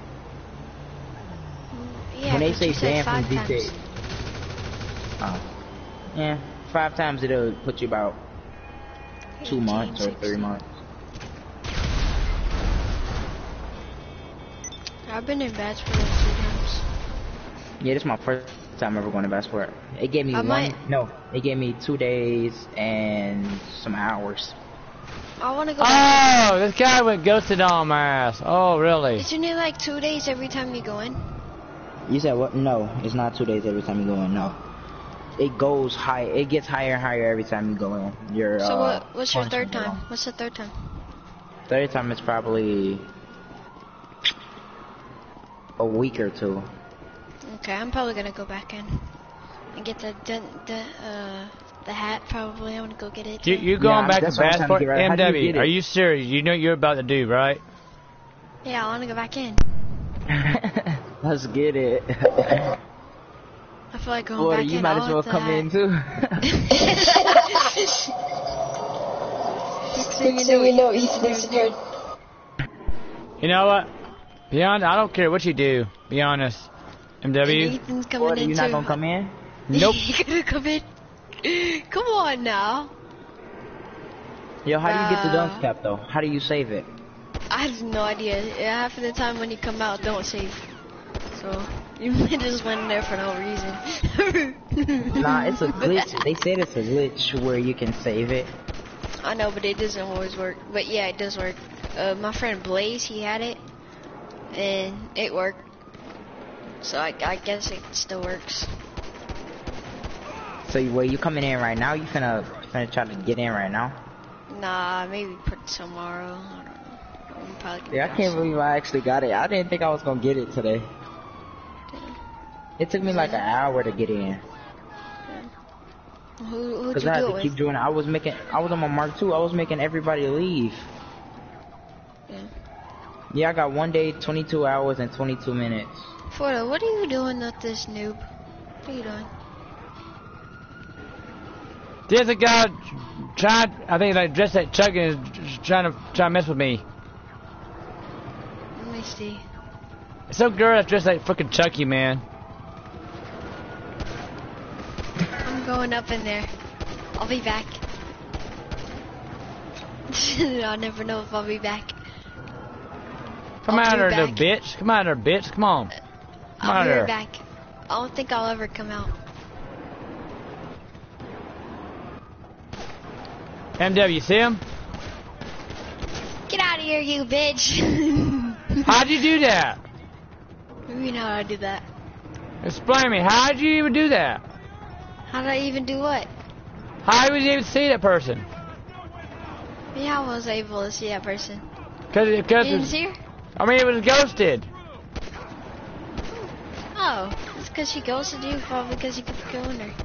S2: Yeah,
S6: when they
S2: but
S6: say
S2: you said
S6: ban
S2: five
S6: from G T A,
S2: times.
S6: oh, yeah, five times it'll put you about two
S2: eighteen,
S6: months or three
S2: sixteen.
S6: months.
S2: I've been in bad sport like two times.
S6: Yeah, this is my first time ever going to passport. It gave me
S2: I
S6: one.
S2: might-
S6: No, it gave me two days and some hours.
S2: I want to go back.
S1: Oh, this guy went ghosted on my ass. Oh, really?
S2: Isn't it like two days every time you go in?
S6: You said what? No, it's not two days every time you go in. No, it goes high. It gets higher and higher every time you go in. Your
S2: So
S6: uh,
S2: what? What's your third
S6: punishment
S2: time?
S6: level.
S2: What's the third time?
S6: Third time is probably a week or two.
S2: Okay, I'm probably gonna go back in and get the the the, uh, the hat. Probably I want to go get it.
S1: You,
S2: too.
S1: you going
S6: Yeah,
S1: back to
S6: that's what I'm trying to
S1: passport?
S6: get right. How do you
S1: M W,
S6: get it?
S1: are you serious? You know what you're about to do, right?
S2: Yeah, I want to go back in.
S6: Let's get it.
S2: I feel like going
S6: Boy,
S2: back
S6: you
S2: in.
S6: might
S2: all
S6: as well
S2: with the
S6: come
S2: hat.
S6: in too.
S2: Next thing you know, Ethan's in here.
S1: You know what? Be honest, I don't care what you do. Be honest. M W?
S2: Ethan's coming
S6: Boy,
S2: in
S6: you
S2: too.
S6: not gonna come in?
S1: Nope.
S2: You gonna come in? Come on now.
S6: Yo, how do you get the
S2: Uh,
S6: dunce cap though? How do you save it?
S2: I have no idea. Yeah, half of the time when you come out, don't save. So you might just went in there for no reason.
S6: Nah, it's a glitch. They said it's a glitch where you can save it.
S2: I know, but it doesn't always work. But yeah, it does work. Uh, my friend Blaze, he had it, and it worked. So I, I guess it still works.
S6: So where you coming in right now? You finna finna try to get in right now?
S2: Nah, maybe put it tomorrow. I don't know. I'm probably gonna
S6: Yeah, I
S2: bounce.
S6: can't believe I actually got it. I didn't think I was gonna get it today. It took me like an hour to get in.
S2: Who who'd
S6: Cause
S2: you
S6: I had
S2: do
S6: to
S2: it
S6: keep
S2: with?
S6: doing it. I was making, I was on my Mark two. I was making everybody leave.
S2: Yeah.
S6: Yeah, I got one day, twenty-two hours and twenty-two minutes.
S2: Florida, what are you doing with this noob? What are you doing?
S1: There's a guy trying, I think like dressed like Chuck and is trying to try to mess with me.
S2: Let me see.
S1: Some girl that's dressed like fucking Chucky, man.
S2: I'm going up in there. I'll be back. I'll never know if I'll be back.
S1: Come
S2: I'll
S1: out
S2: be
S1: here, little
S2: back.
S1: bitch. Come out here, bitch. Come on. Come
S2: I'll
S1: out
S2: be
S1: here.
S2: right back. I don't think I'll ever come out.
S1: M W, see him?
S2: Get out of here, you bitch!
S1: How'd you do that?
S2: You know how to do that.
S1: Explain me. How'd you even do that?
S2: How did I even do what?
S1: How would you even see that person?
S2: Yeah, I was able to see that person.
S1: Cause,
S2: You
S1: cause
S2: didn't
S1: it's,
S2: see her?
S1: I mean, it was ghosted.
S2: Oh, it's because she ghosted you, probably because you kept going there.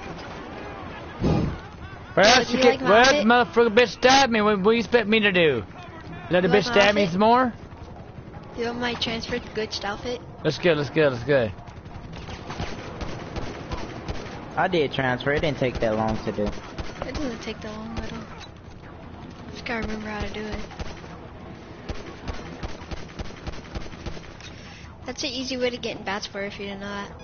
S1: Well,
S2: Oh,
S1: she
S2: do you
S1: kicked,
S2: like my
S1: well,
S2: outfit?
S1: the motherfucker bitch stabbed me. What, what do you expect me to do? Let the
S2: You like
S1: bitch
S2: my
S1: stab me
S2: outfit?
S1: some more?
S2: You want my transferred glitched outfit?
S1: Let's go, let's go, let's go.
S6: I did transfer. It didn't take that long to do.
S2: It doesn't take that long at all. Just gotta remember how to do it. That's an easy way to get in Batsport if you didn't know that.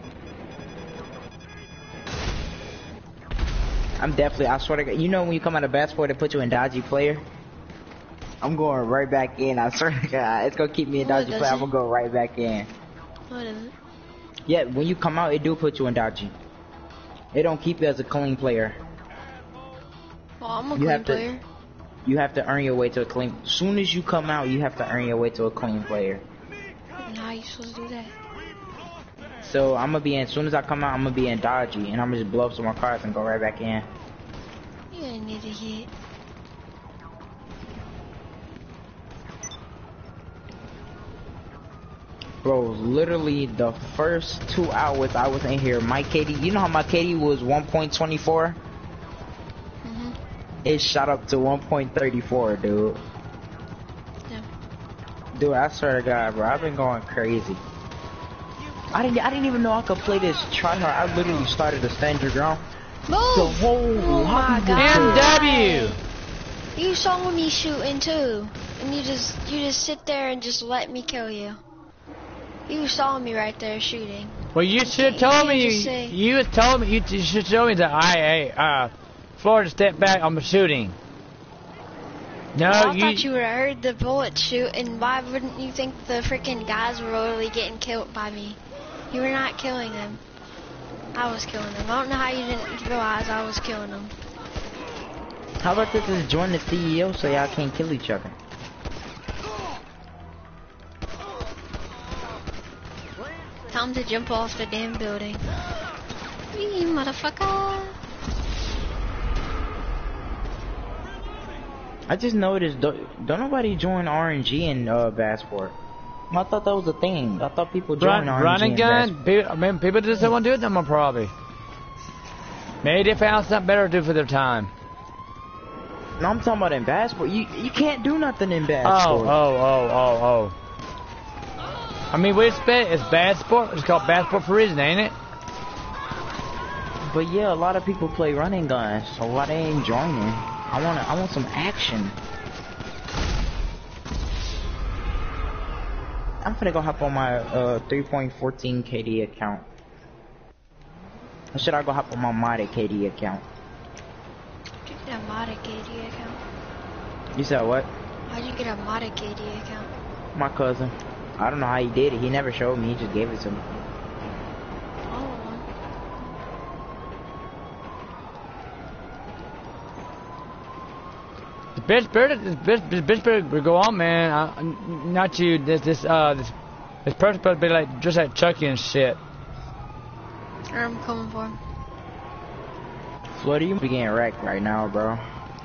S6: I'm definitely, I swear to God, you know when you come out of Batsport, they put you in dodgy player? I'm going right back in, I swear to God. It's gonna keep me in
S2: No, it
S6: dodgy player, I'm
S2: doesn't.
S6: gonna go right back in.
S2: What is it?
S6: Yeah, when you come out, it do put you in dodgy. It don't keep you as a clean player.
S2: Well, I'm a
S6: You
S2: clean
S6: have to-
S2: player.
S6: You have to earn your way to a clean, as soon as you come out, you have to earn your way to a clean player.
S2: And how are you supposed to do that?
S6: So I'm gonna be in, as soon as I come out, I'm gonna be in dodgy, and I'm gonna just blow up some more cars and go right back in.
S2: You didn't need to hit.
S6: Bro, literally the first two hours I was in here, my K D, you know how my K D was one point two four?
S2: Mm-hmm.
S6: It shot up to one point three four, dude.
S2: Yeah.
S6: Dude, I swear to God, bro, I've been going crazy. I didn't, I didn't even know I could play this tryhard. I literally started to stand your ground.
S2: Move!
S6: The whole
S2: Oh my
S6: lobby was
S2: God.
S6: there.
S1: M W!
S2: You saw me shooting too, and you just you just sit there and just let me kill you. You saw me right there shooting.
S1: Well, you should have
S2: You
S1: told
S2: can't
S1: me.
S2: just say-
S1: You, you told me. You, you should have told me that I, uh, Florida, step back. I'm shooting. No,
S2: Well, I
S1: you.
S2: thought you would have heard the bullet shoot, and why wouldn't you think the freaking guys were really getting killed by me? You were not killing them. I was killing them. I don't know how you didn't realize I was killing them.
S6: How about this is join the C E O so y'all can't kill each other?
S2: Time to jump off the damn building. Wee, motherfucker.
S6: I just noticed, don't, don't nobody join R N G in uh, Passport. I thought that was a thing. I thought people joined
S1: Run,
S6: R N G
S1: running
S6: in
S1: gun.
S6: Passport.
S1: People, I mean, people just don't want to do it no more, probably. Maybe they found something better to do for their time.
S6: No, I'm talking about in Passport. You you can't do nothing in
S1: Oh,
S6: Passport.
S1: oh, oh, oh, oh. I mean, we expect it's bad sport. It's called bad sport for a reason, ain't it?
S6: But yeah, a lot of people play running guns, so why they ain't joining? I wanna, I want some action. I'm finna go hop on my uh three point one four K D account. Or should I go hop on my modded K D account?
S2: How'd you get a modded K D account?
S6: You said what?
S2: How'd you get a modded K D account?
S6: My cousin. I don't know how he did it. He never showed me. He just gave it to me.
S2: Oh,
S1: The bitch better, this bitch, this bitch better go on, man. I, not you. This, this, uh, this, this person supposed to be like just like Chucky and shit.
S2: I'm coming for him.
S6: Floody, you be getting wrecked right now, bro.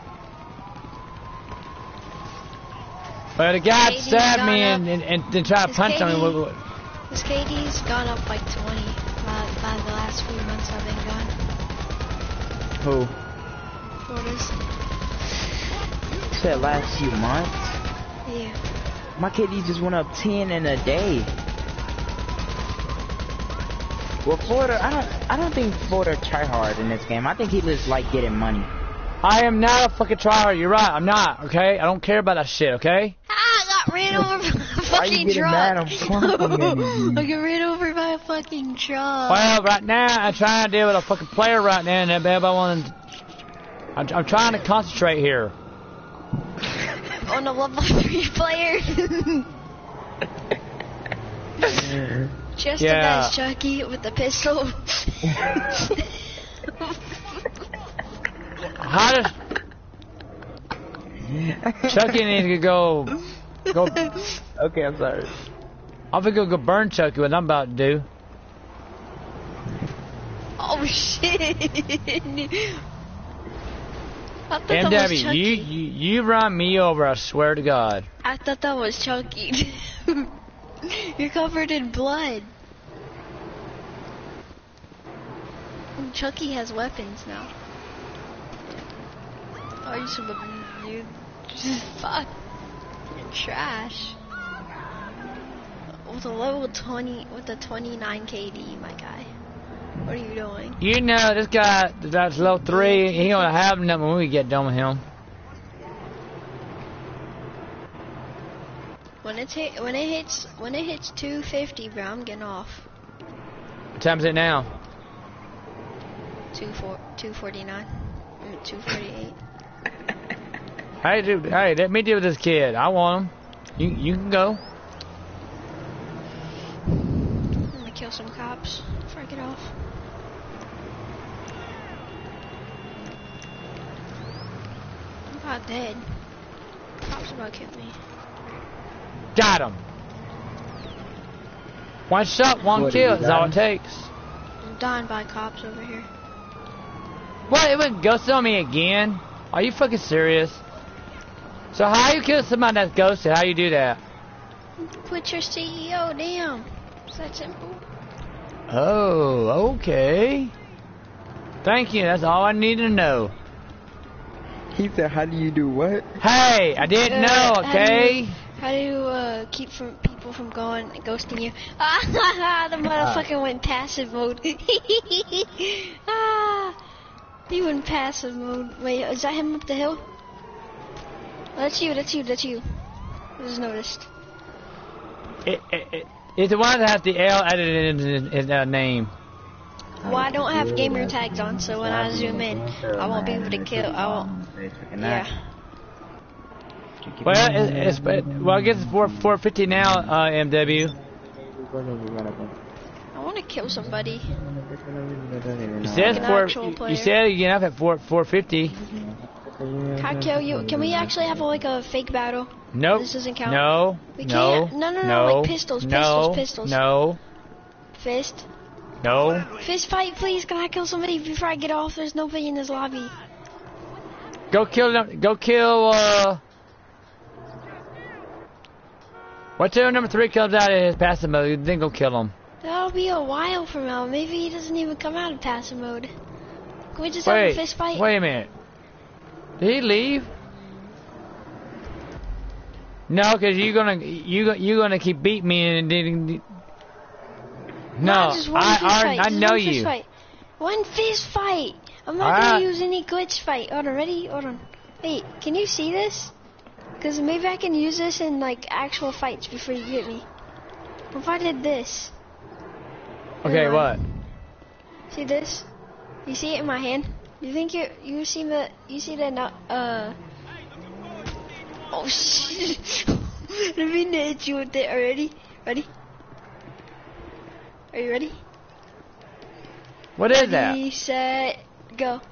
S1: But the guy
S2: K D's
S1: stabbed me
S2: gone
S1: and, and, and then tried to
S2: His
S1: punch
S2: K D
S1: on me. What- what-
S2: His K D's gone up like twenty by, by the last few months I've been gone.
S6: Who?
S2: Florida's.
S6: You said last few months?
S2: Yeah.
S6: My K D just went up ten in a day. Well, Florida, I don't, I don't think Florida try hard in this game. I think he just like getting money.
S1: I am not a fucking tryhard. You're right. I'm not. Okay. I don't care about that shit. Okay.
S2: Ah, I got ran over by a
S6: Why you
S2: fucking
S6: getting
S2: truck.
S6: mad? I'm complimenting
S2: I
S6: you.
S2: got ran over by a fucking truck.
S1: Well, right now I'm trying to deal with a fucking player right now, and everybody wants. I'm, I'm trying to concentrate here.
S2: On a level three player. Just
S1: Yeah.
S2: the best, Chucky, with the pistol.
S1: How does Chucky needs to go? Go.
S6: Okay, I'm sorry.
S1: I'm gonna go, go burn Chucky. What I'm about to do.
S2: Oh shit! I thought that
S1: M
S2: was
S1: W,
S2: Chucky.
S1: you, you you run me over. I swear to God.
S2: I thought that was Chucky. You're covered in blood. Chucky has weapons now. Oh, you some you just fuck. You're trash. With a level twenty, with a twenty-nine K D, my guy. What are you doing?
S1: You know this guy that's level three. He gonna have nothing when we get done with him.
S2: When it's hit, when it hits, when it hits two fifty, bro, I'm getting off.
S1: What time is it now?
S2: Two four, two forty nine, two forty eight.
S1: Hey, dude. Hey, let me deal with this kid. I want him. You you can go.
S2: I'm gonna kill some cops before I get off. I'm about dead. Cops about to kill me.
S1: Got him. One shot, one
S6: What,
S1: kill
S6: you
S1: is
S6: got
S1: all
S6: him?
S1: it takes.
S2: I'm dying by cops over here.
S1: What? It would ghosted on me again? Are you fucking serious? So how you kill somebody that's ghosted? How you do that?
S2: Put your C E O down. Is that simple?
S1: Oh, okay. Thank you. That's all I need to know.
S6: He said, how do you do what?
S1: Hey, I didn't
S2: Uh,
S1: know,
S2: how do
S1: okay?
S2: you- How do you uh, keep from people from going ghosting you? Ah, the motherfucker went passive mode. ah, he went passive mode. Wait, is that him up the hill? That's you. That's you. That's you. I just noticed.
S1: It, it, it, it's the one that has the L edited in his uh, name.
S2: Well, I don't have gamer tags on, so when I zoom in, I won't be able to kill. I won't. Yeah.
S1: Well, it, it's but well, I guess it's four four fifty now. Uh, M W.
S2: I want to kill somebody.
S1: You said
S2: An
S1: four.
S2: actual
S1: You,
S2: player.
S1: you said you get up at four four fifty.
S2: Can I kill you? Can we actually have like a fake battle?
S1: Nope.
S2: This doesn't count.
S1: No.
S2: We
S1: no.
S2: can't. No, no, no,
S1: No.
S2: like pistols,
S1: No.
S2: pistols, pistols.
S1: No.
S2: Fist.
S1: No.
S2: Fist fight, please. Can I kill somebody before I get off? There's nobody in this lobby.
S1: Go kill them. Go kill. Uh. Wait till number three comes out of his passive mode, then go kill him.
S2: That'll be a while from now. Maybe he doesn't even come out of passive mode. Can we just have a
S1: Wait.
S2: fist fight?
S1: Wait a minute. Did he leave? No, because you're gonna you you gonna keep beating me and then. No,
S2: just one
S1: I
S2: fist
S1: I,
S2: fight.
S1: I
S2: Just
S1: know
S2: one fist
S1: you.
S2: Fight. One fist fight. I'm not
S1: Alright.
S2: gonna use any glitch fight. Hold on, ready? Hold on. Wait, can you see this? Because maybe I can use this in like actual fights before you get me. What if I did this?
S1: Okay,
S2: Hold
S1: what?
S2: on. See this? You see it in my hand? You think you you see the you see the no- uh? Oh shit! I didn't mean to hit you with it already. Ready? Are you ready?
S1: What is that?
S2: Ready, set, go.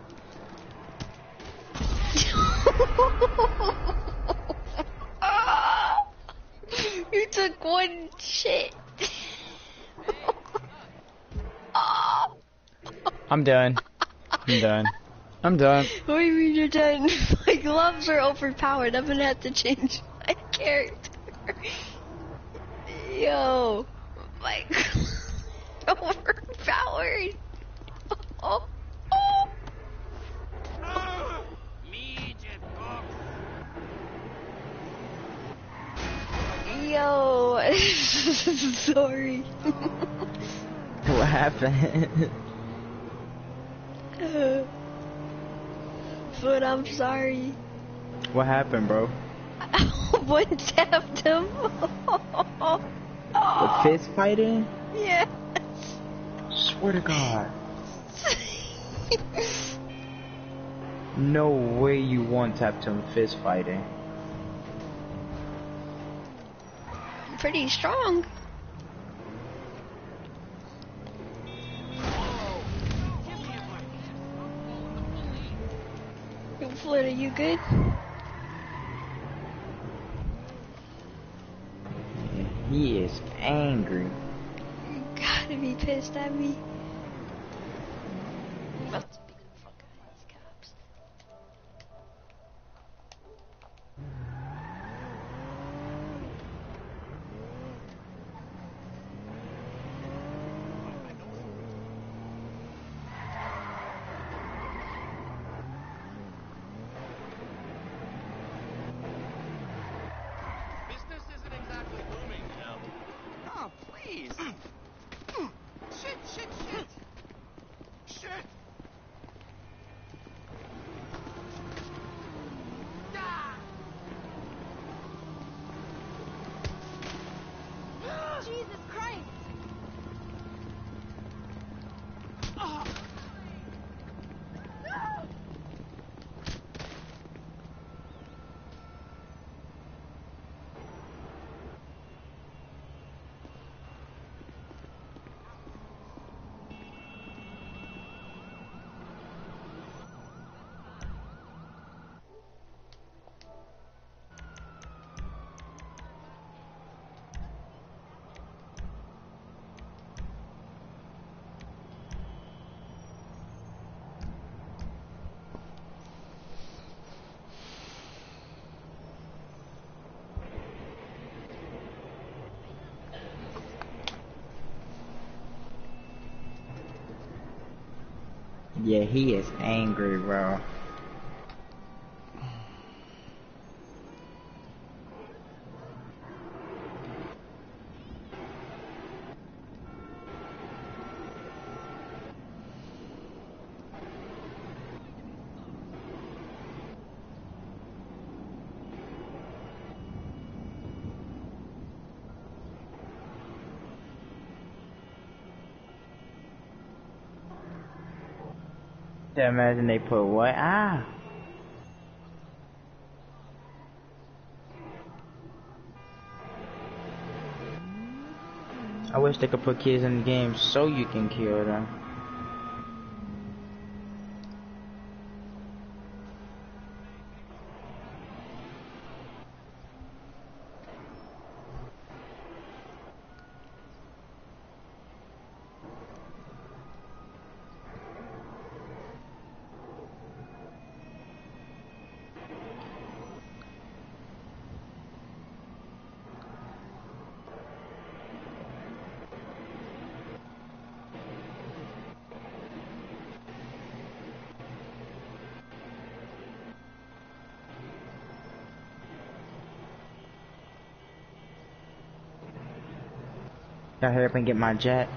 S2: You took one shit.
S1: I'm done. I'm done. I'm done.
S2: What do you mean you're done? My gloves are overpowered. I'm gonna have to change my character. Yo, my gloves are overpowered. Oh, oh. Yo, sorry.
S6: What happened?
S2: Uh, but I'm sorry.
S6: What happened, bro?
S2: One tapped him.
S6: The fist fighting?
S2: Yes.
S6: Swear to God. No way you one tapped him fist fighting.
S2: Pretty strong. Florida, you good?
S6: He is angry.
S2: You gotta be pissed at me. About to beat the fuck out of these cops.
S5: Business isn't exactly booming, you know. Oh, please. Shit, shit, shit. Shit.
S4: Jesus Christ!
S5: Ah.
S6: Yeah, he is angry, bro. Yeah, imagine they put what? Ah! I wish they could put kids in the game so you can kill them. Gotta hurry up and get my jet.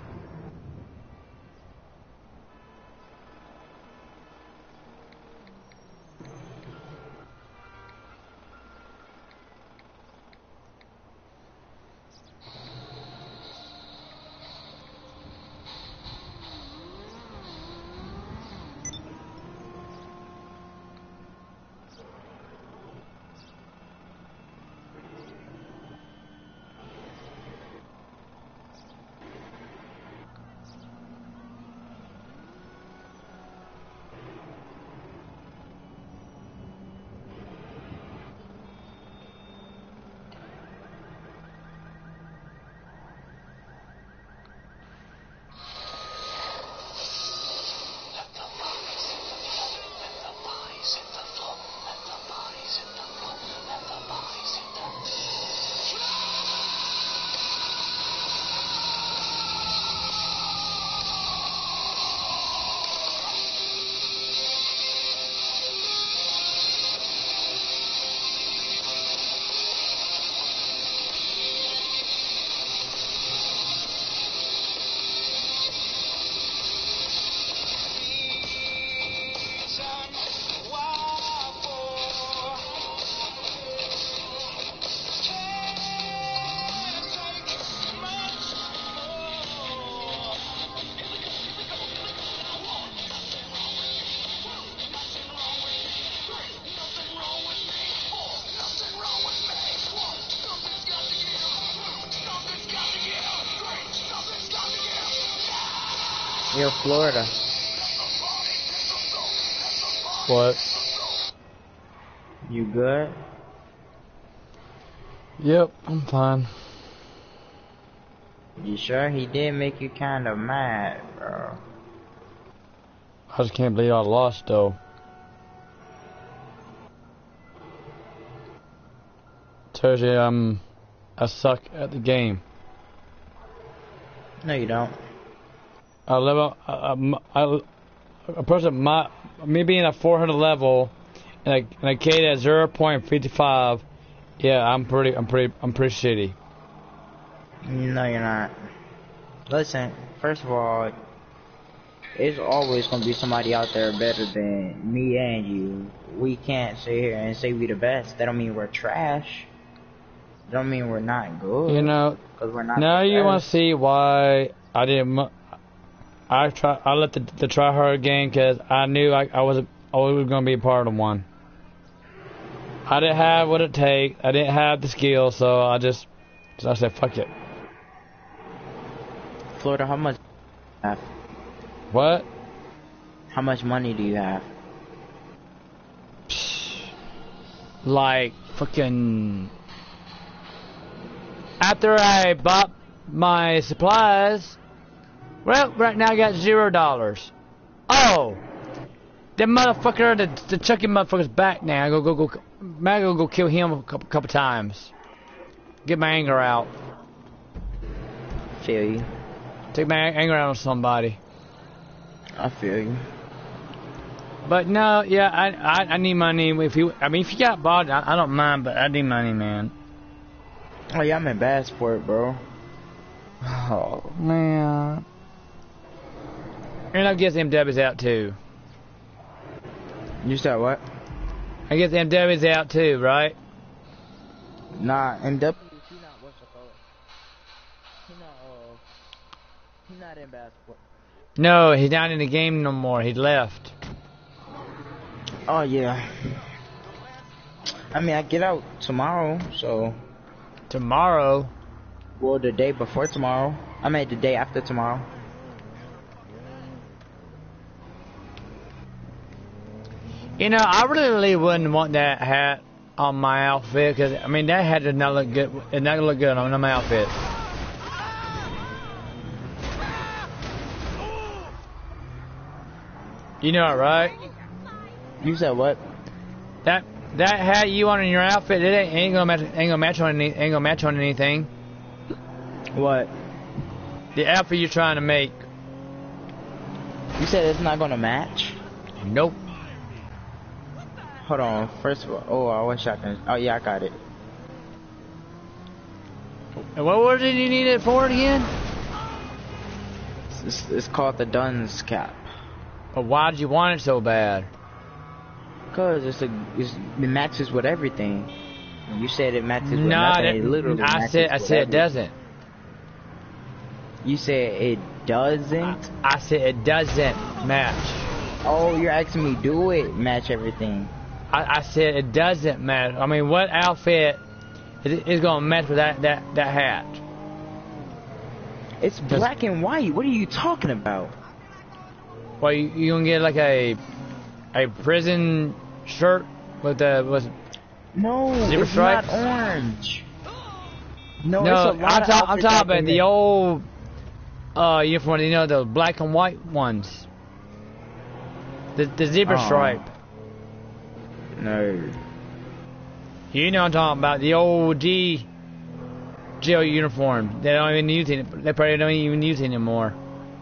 S6: You're Florida.
S1: What?
S6: You good?
S1: Yep, I'm fine.
S6: You sure? He did make you kind of mad, bro.
S1: I just can't believe I lost, though. Tells you um, I suck at the game.
S6: No, you don't.
S1: I level, I, I, a person, my, me being a four hundred level, and a, and a kid at zero point five five, yeah, I'm pretty, I'm pretty, I'm pretty shitty.
S6: No, you're not. Listen, first of all, it's always gonna be somebody out there better than me and you. We can't sit here and say we the best. That don't mean we're trash. don't mean we're not good.
S1: You know,
S6: because we're not.
S1: now
S6: the
S1: you want to
S6: best.
S1: see why I didn't. mu- I try. I let the, the try hard game because I knew I, I was I was going to be a part of one. I didn't have what it takes. I didn't have the skill, so I just so I said fuck it.
S6: Florida, how much? Have?
S1: What?
S6: How much money do you have?
S1: Like fucking. After I bought my supplies, well, right now I got zero dollars. Oh, that motherfucker, the, the Chucky motherfucker's back now. I go go go. Maybe I go go kill him a couple, couple times. Get my anger out.
S6: Feel you.
S1: Take my anger out on somebody.
S6: I feel you.
S1: But no, yeah, I I, I need money. If you, I mean, if you got bought, I, I don't mind, but I need money, man.
S6: Oh yeah, I'm in bad sport, bro.
S1: Oh man. And I guess M W's out too.
S6: You said what?
S1: I guess M W's out too, right?
S6: Nah, M W. He not what's it called? He not. Uh, he not in bad sport.
S1: No, he's not in the game no more. He left.
S6: Oh yeah. I mean, I get out tomorrow, so.
S1: Tomorrow.
S6: Well, the day before tomorrow. I mean, the day after tomorrow.
S1: You know, I really wouldn't want that hat on my outfit because I mean that hat did not look good. It not look good on my outfit. You know it, right?
S6: You said what?
S1: That that hat you want in your outfit, it ain't, ain't gonna match. Ain't gonna match on any, ain't gonna match on anything.
S6: What?
S1: The outfit you're trying to make.
S6: You said it's not gonna match?
S1: Nope.
S6: Hold on. First of all, oh, I wish I can. Oh yeah, I got it.
S1: And what was it you needed for it again?
S6: It's, it's called the Duns cap.
S1: But why did you want it so bad?
S6: Cause it's a it's, it matches with everything. You said it matches with
S1: Nah,
S6: nothing.
S1: that,
S6: It literally
S1: I
S6: matches
S1: said I
S6: with
S1: said it
S6: everything.
S1: doesn't.
S6: You said it doesn't.
S1: I, I said it doesn't match.
S6: Oh, you're asking me do it match everything?
S1: I, I said it doesn't match. I mean, what outfit is, is gonna match with that that that hat?
S6: It's black and white. What are you talking about?
S1: Well, you, you gonna get like a a prison shirt with the with
S6: No,
S1: Zebra
S6: it's
S1: stripes?
S6: not orange. No,
S1: no.
S6: it's a lot
S1: I'm,
S6: of
S1: ta- I'm
S6: outfits
S1: talking
S6: out
S1: about the
S6: there.
S1: old uh uniform. You know, the black and white ones. The the zebra
S6: Oh.
S1: stripe.
S6: No.
S1: You know what I'm talking about, the old G jail uniform. They don't even use it. They probably don't even use it anymore.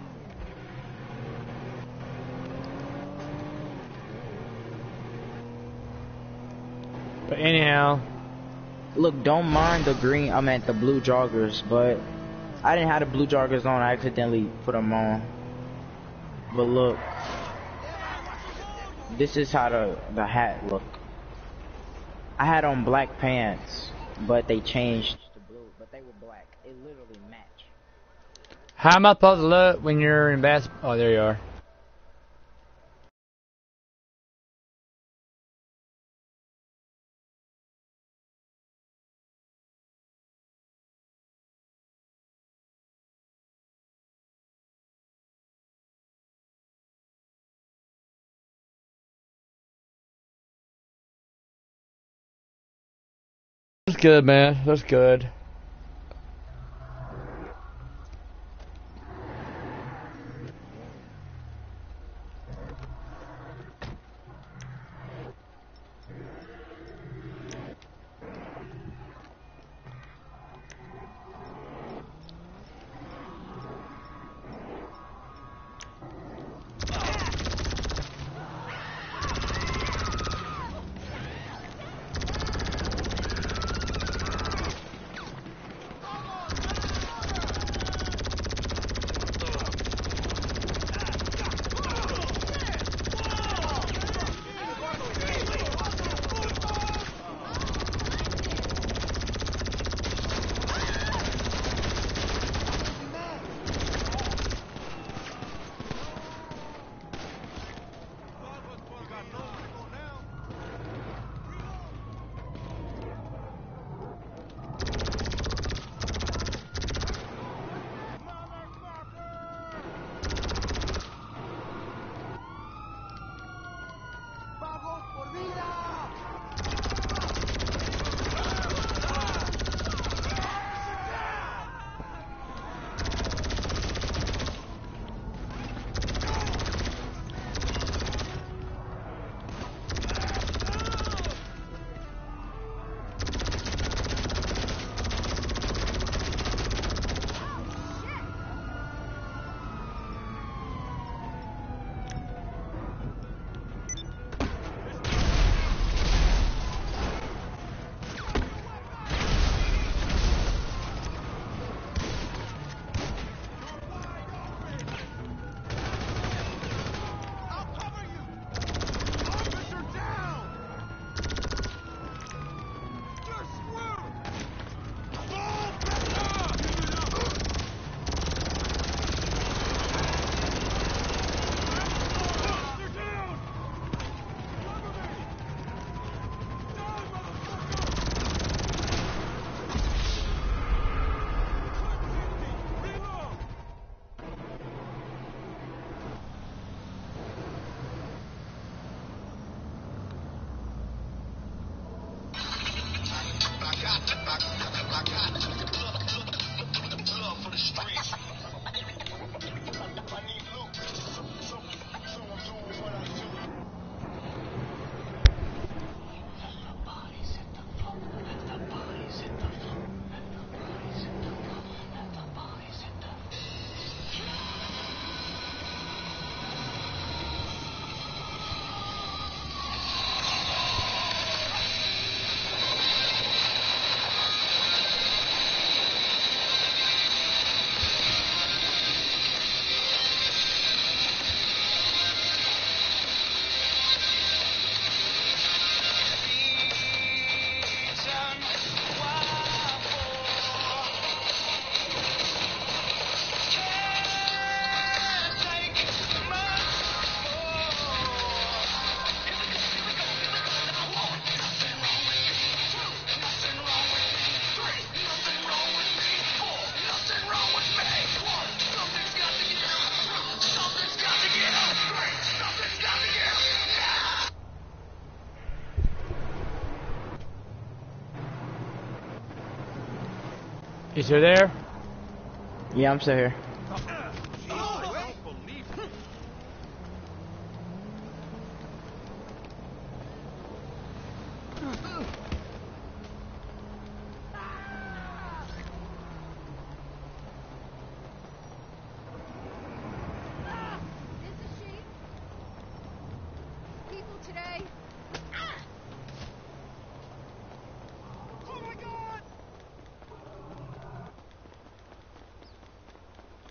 S1: But anyhow,
S6: Look, don't mind the green. I meant the blue joggers, but I didn't have the blue joggers on. I accidentally put them on. But look, this is how the the hat look. I had on black pants, but they changed to blue. But they were black. It literally matched.
S1: how am I supposed to look when you're in basketball? Oh, there you are. That's good, man. That's good. You still there?
S6: Yeah, I'm still here.
S5: Jeez, I don't believe it.
S4: This is she. People today.
S5: Oh my God!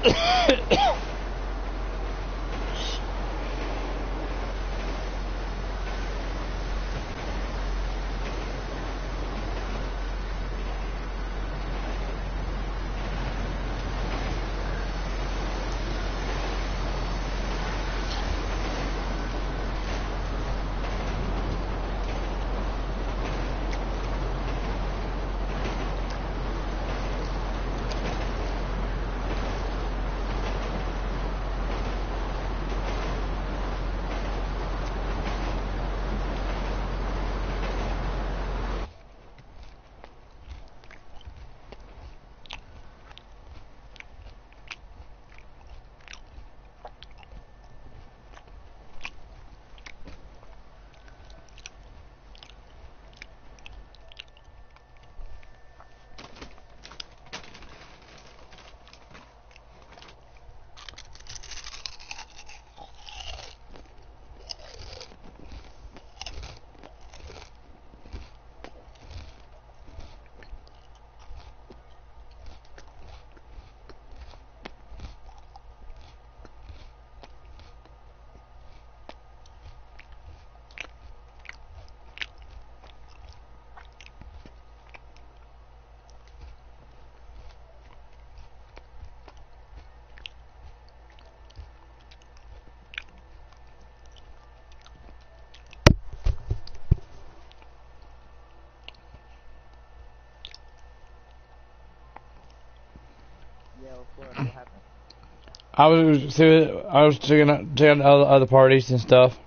S6: Yeah, of course. What happened?
S1: I was see, I was checking out checking out other, other parties and stuff.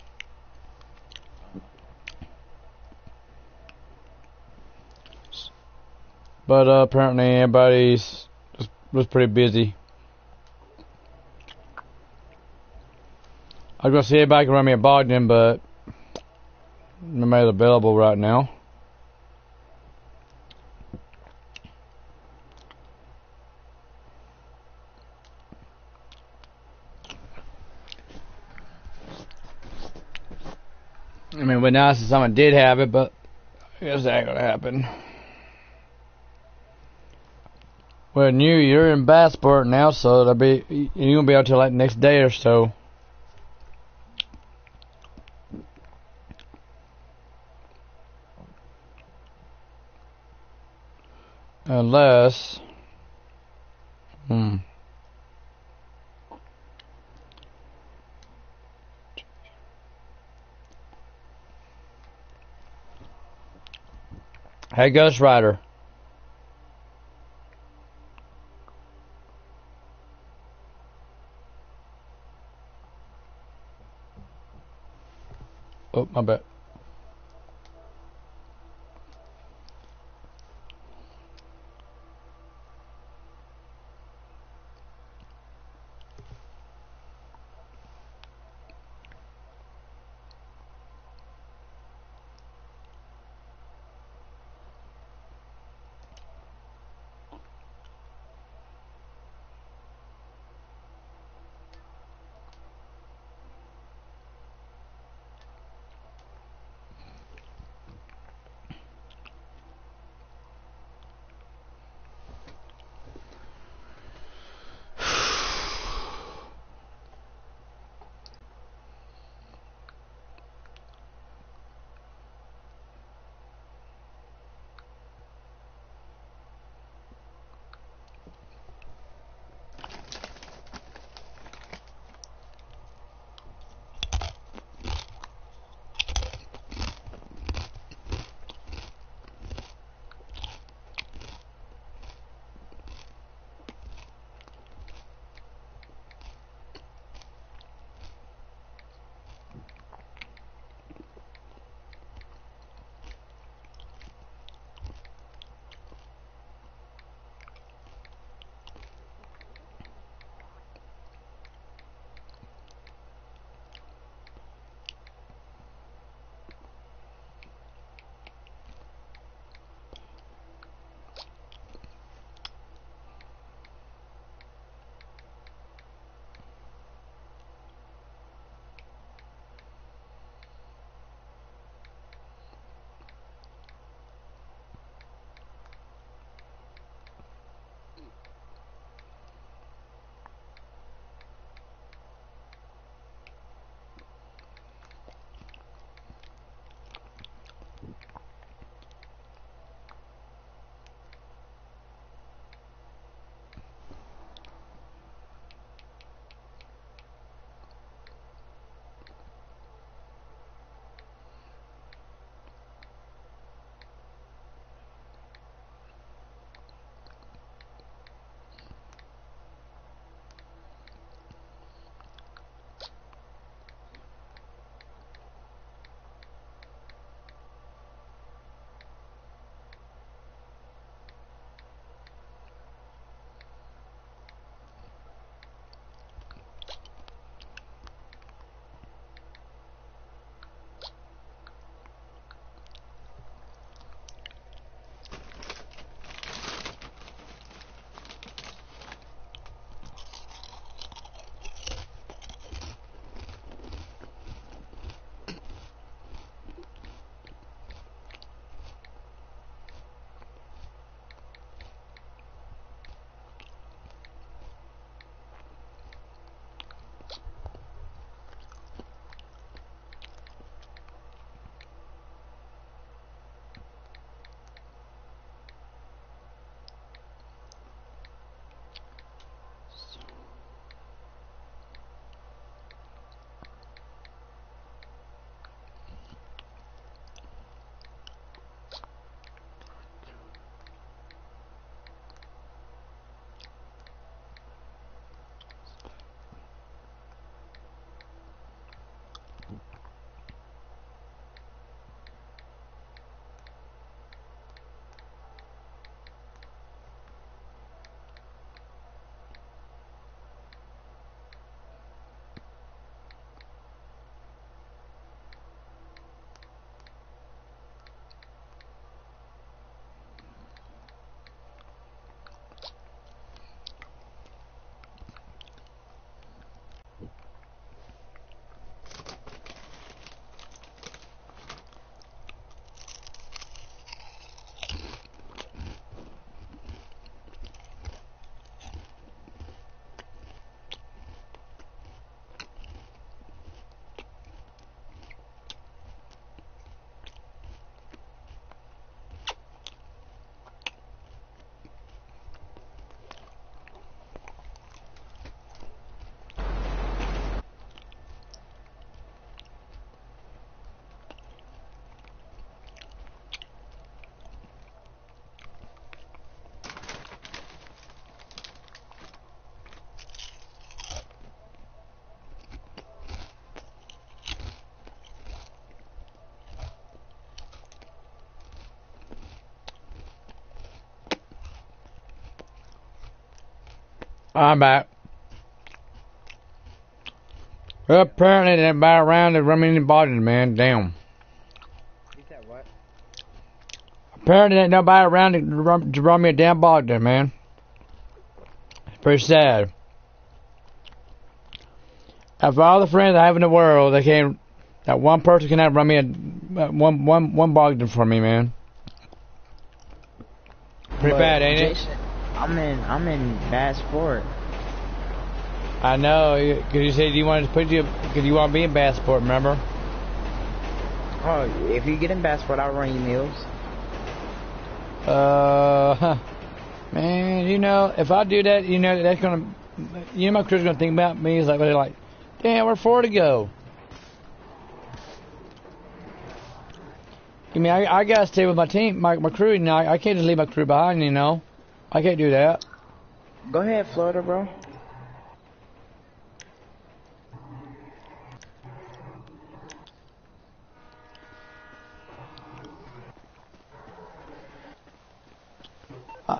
S1: But uh, apparently everybody's was, was pretty busy. I was gonna see if I can run me a Bogdan, but nobody's available right now. I mean, it would be nice if someone did have it, but I guess that ain't gonna happen. Well, new you're in Bassport now, so that'll be you're gonna be out till like next day or so. Unless, hmm. Hey, Ghost Rider. Oh, my bad. I'm back. Well, apparently they buy around and run me in the body, man. Damn.
S6: You said what?
S1: Apparently ain't nobody around to run, to run me a damn body, man. It's pretty sad. Of all the friends I have in the world, they can't. That one person cannot run me a one one one Bogdan for me, man. Pretty
S6: But,
S1: bad, ain't
S6: Jason,
S1: it?
S6: I'm in. I'm in bad sport.
S1: I know. Cause you said you wanted to put you, cause you want to be in bad sport. Remember?
S6: Oh, if you get in bad sport, I'll run you meals.
S1: Uh, huh. Man, you know, if I do that, you know, that's gonna, you know, my crew's gonna think about me. Is like, they're like, damn, where four to go? I mean, I, I gotta stay with my team, my, my crew. You know, I, I can't just leave my crew behind. You know, I can't do that.
S6: Go ahead, Florida, bro.
S1: Uh,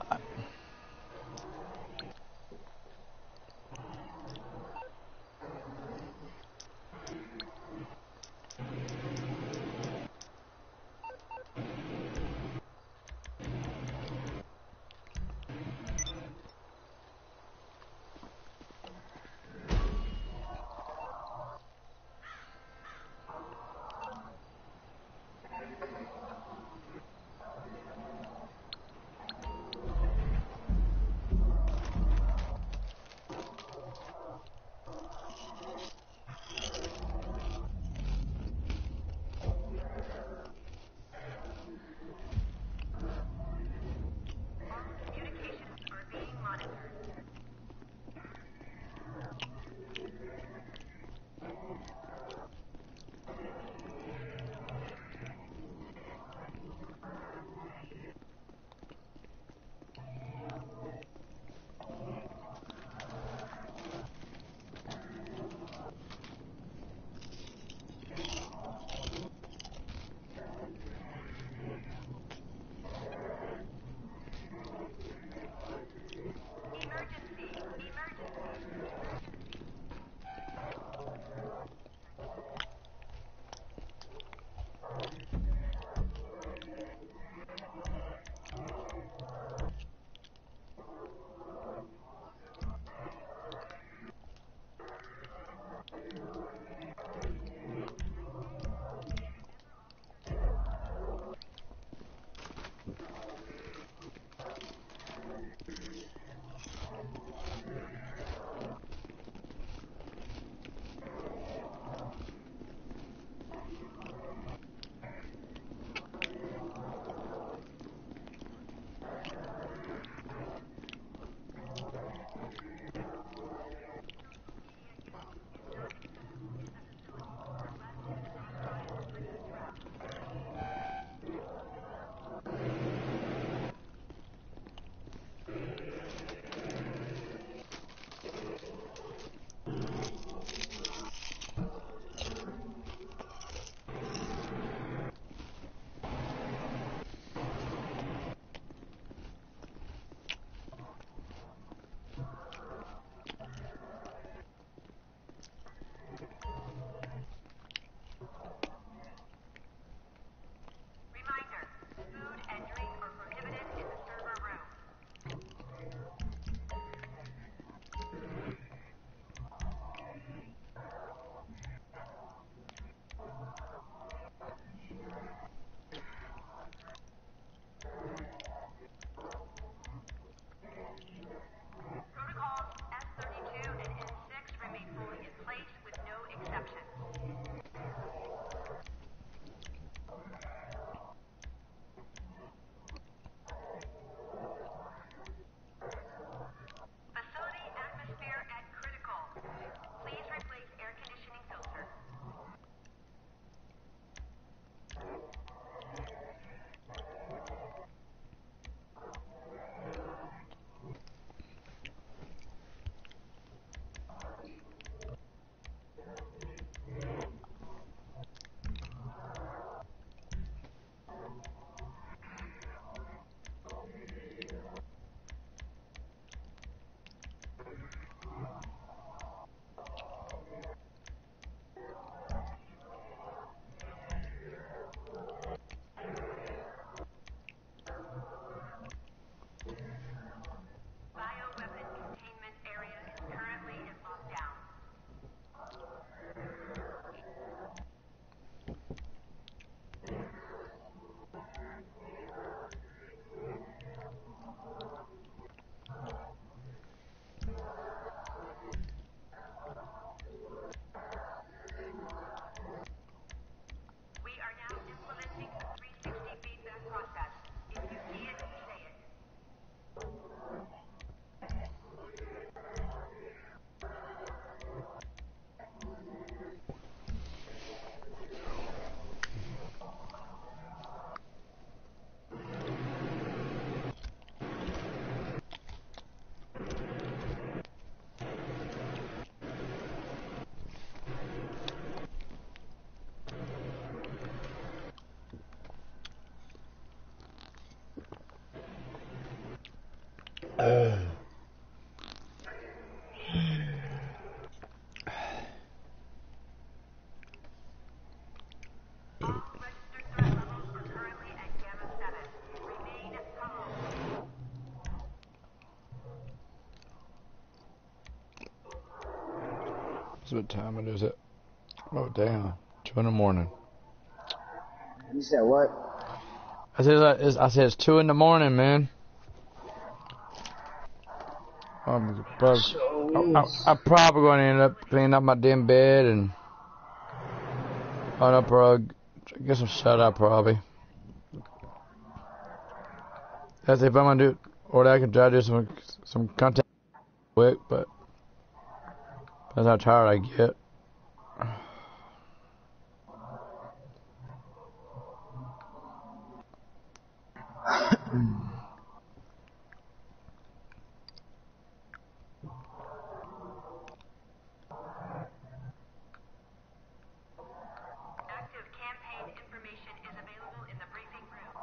S1: Uh. What time it is it? Oh damn, two in the morning.
S6: You said what?
S1: I said it's, I said it's two in the morning, man. I'm probably, I, I, I'm probably going to end up cleaning up my damn bed and I'll probably get some shut up probably. That's if I'm gonna do, or I can try to do some some content quick, but that's how tired I get.
S7: Active campaign information is available in the briefing room.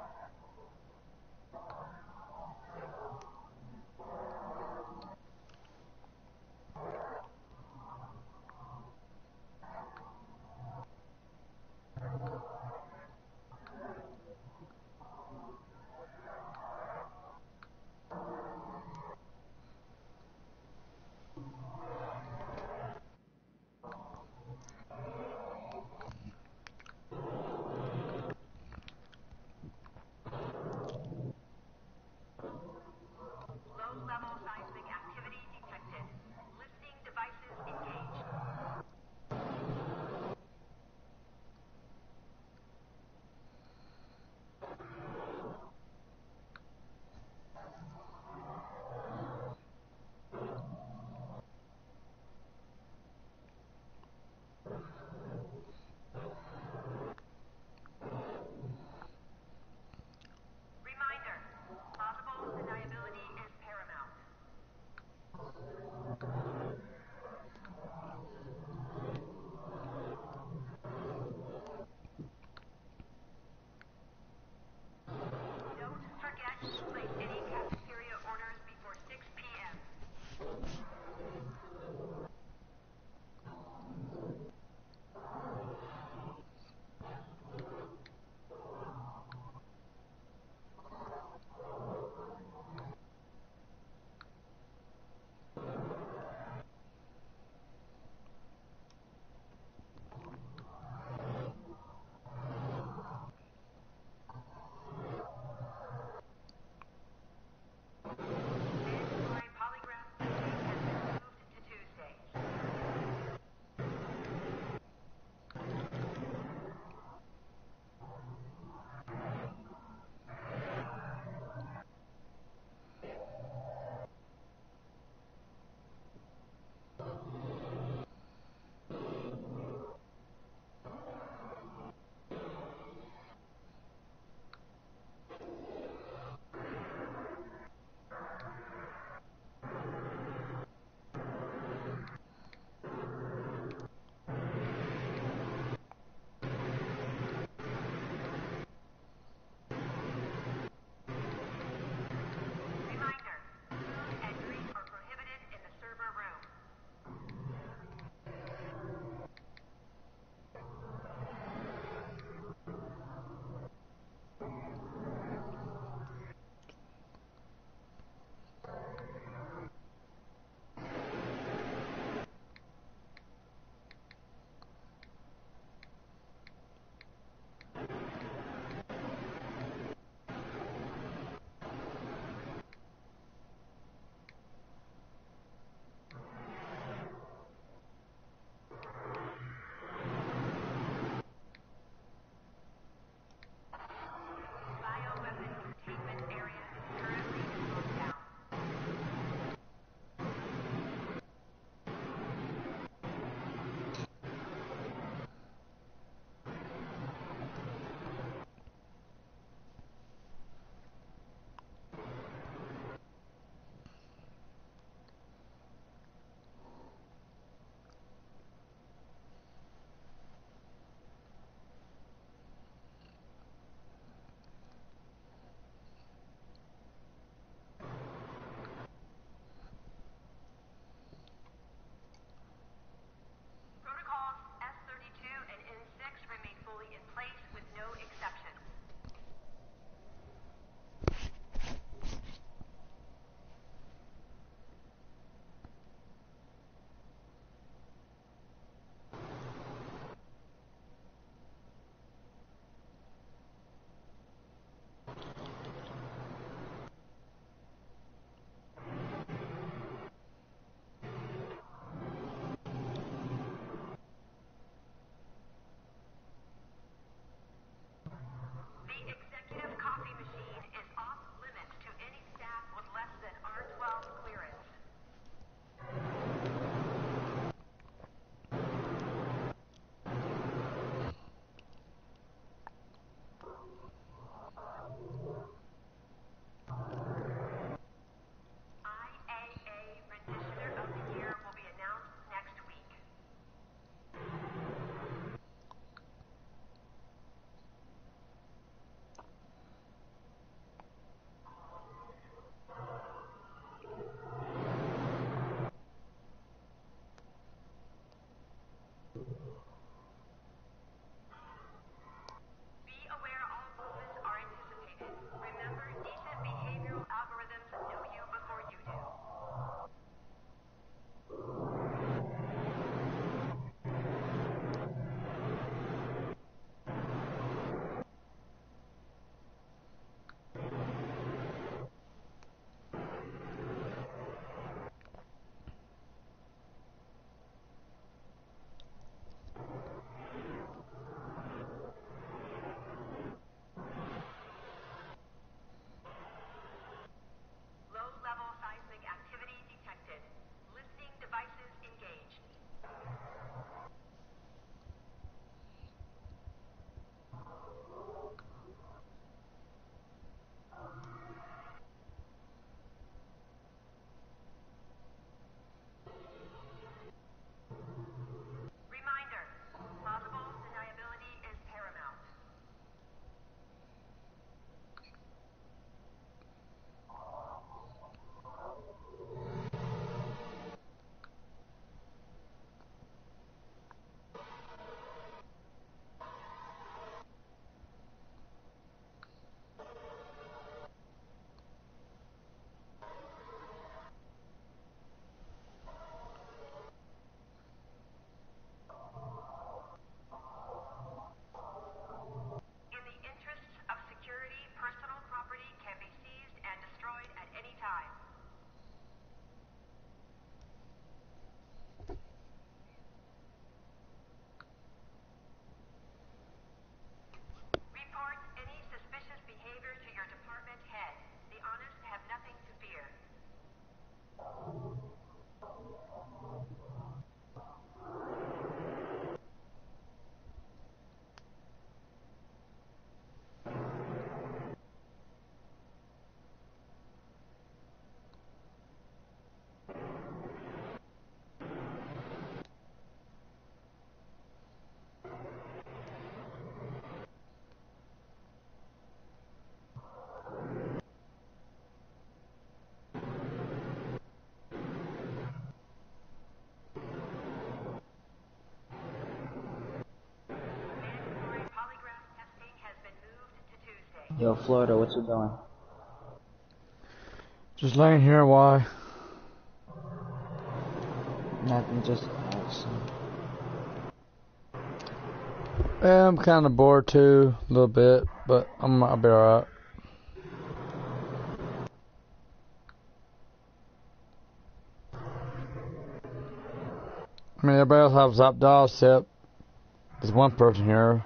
S6: Yo, Florida, what you doing?
S1: Just laying here. Why?
S6: Nothing, just awesome.
S1: Yeah, I'm kind of bored too, a little bit, but I'm, I'll be alright. I mean, everybody else has up dolls except there's one person here.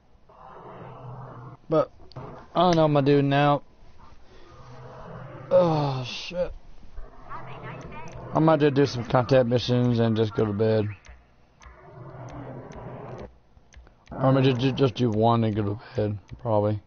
S1: But I don't know what I'm gonna do now. Oh shit. I might just do some contact missions and just go to bed. Or I'm gonna just, just do one and go to bed, probably.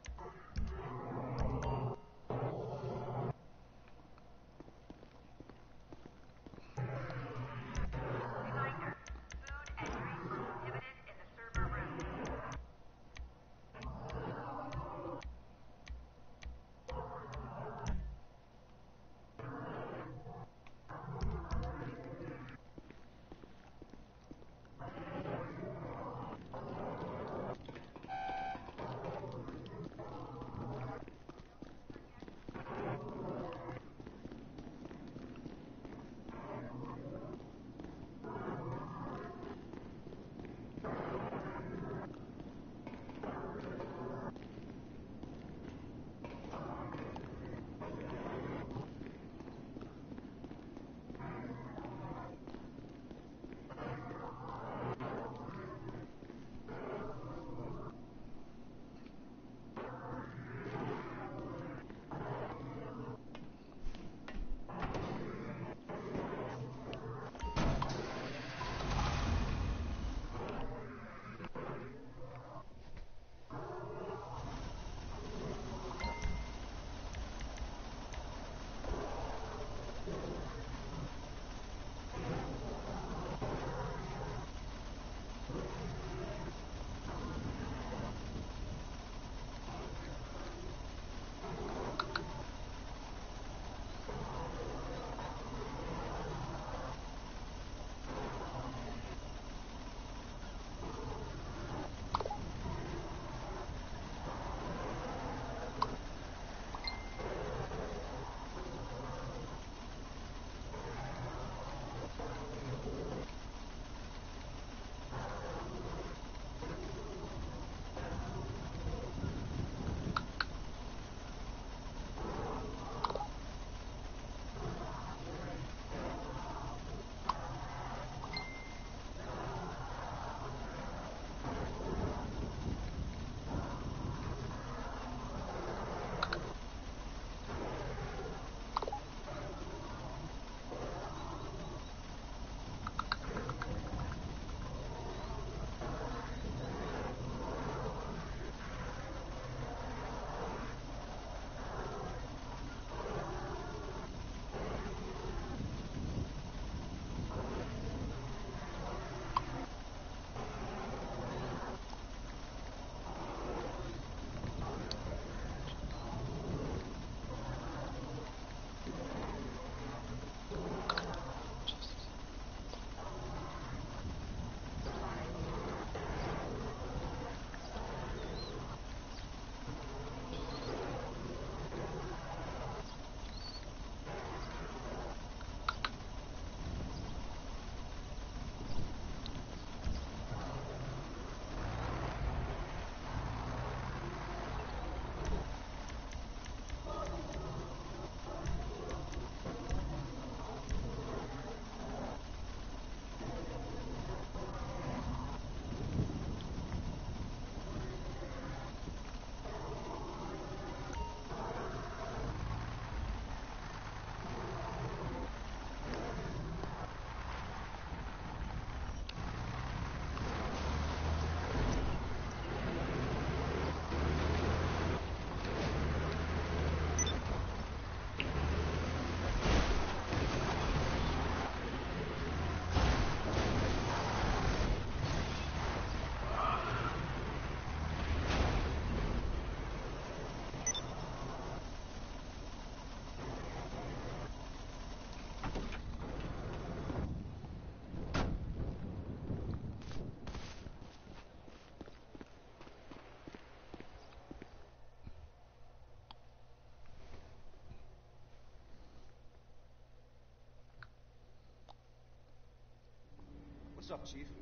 S5: What's up, Chief?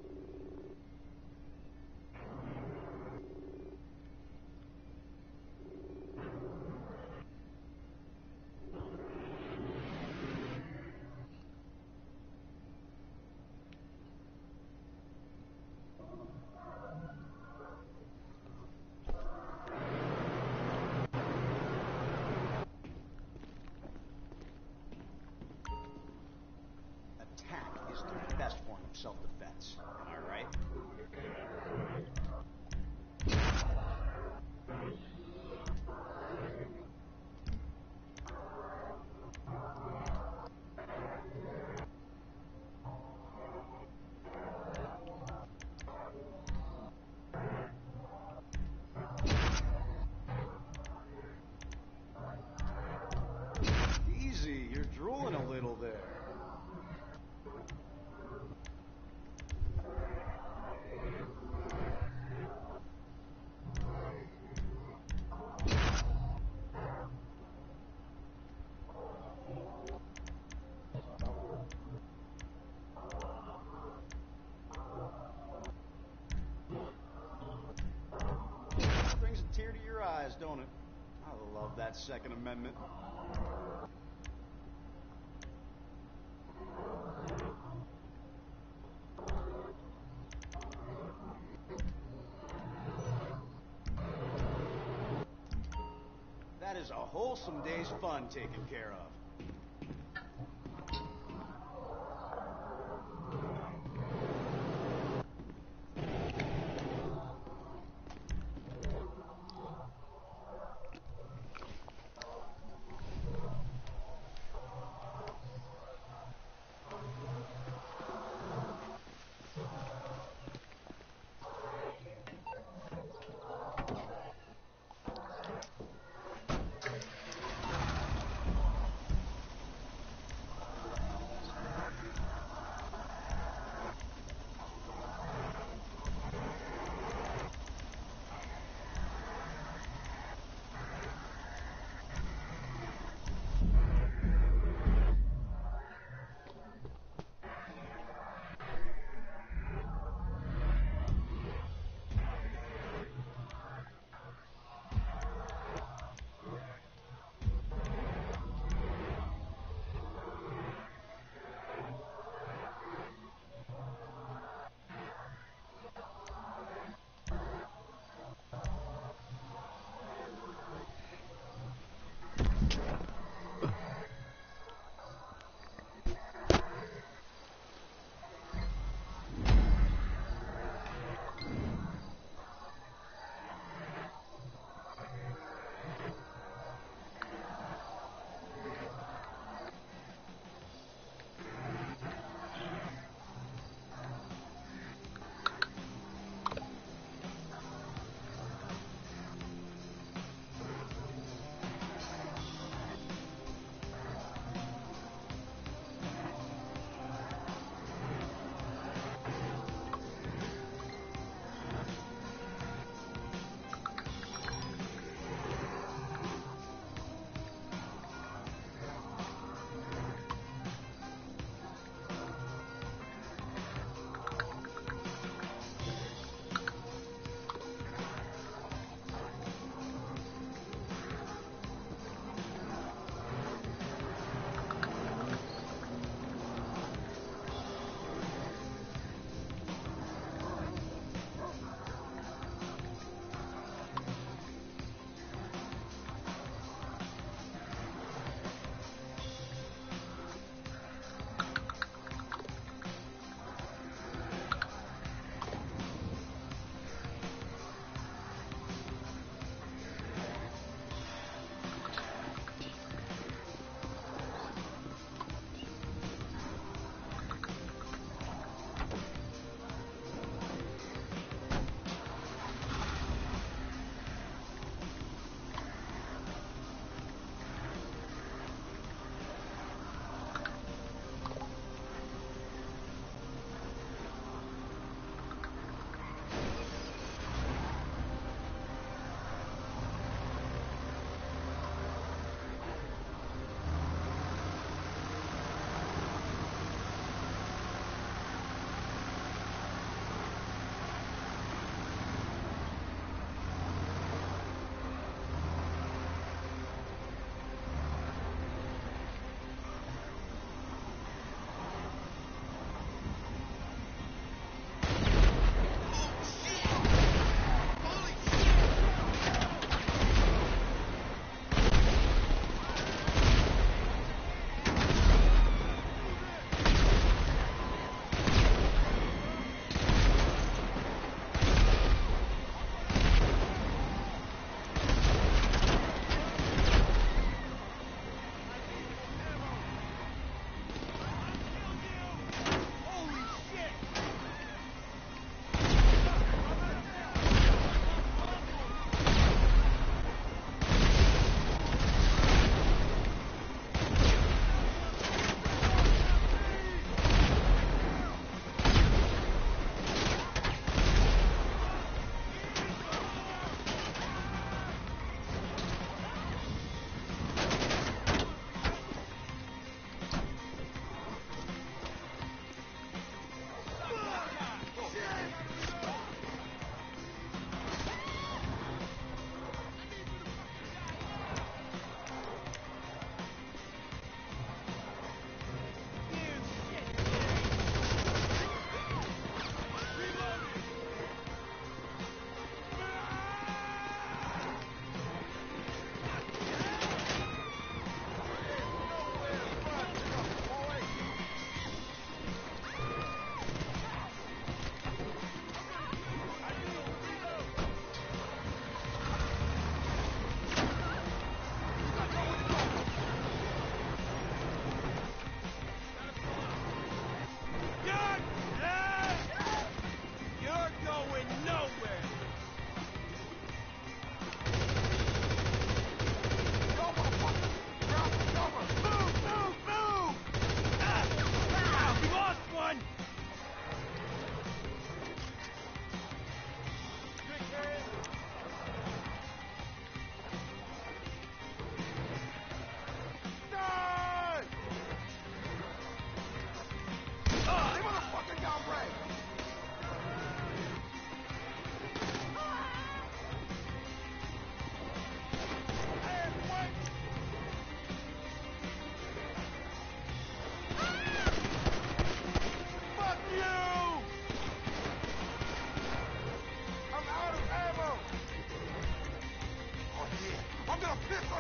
S5: Attack is the best form of self-defense. Am I right? Easy, you're drooling a little there. Brings a tear to your eyes, don't it? I love that Second Amendment. That is a wholesome day's fun taken care of.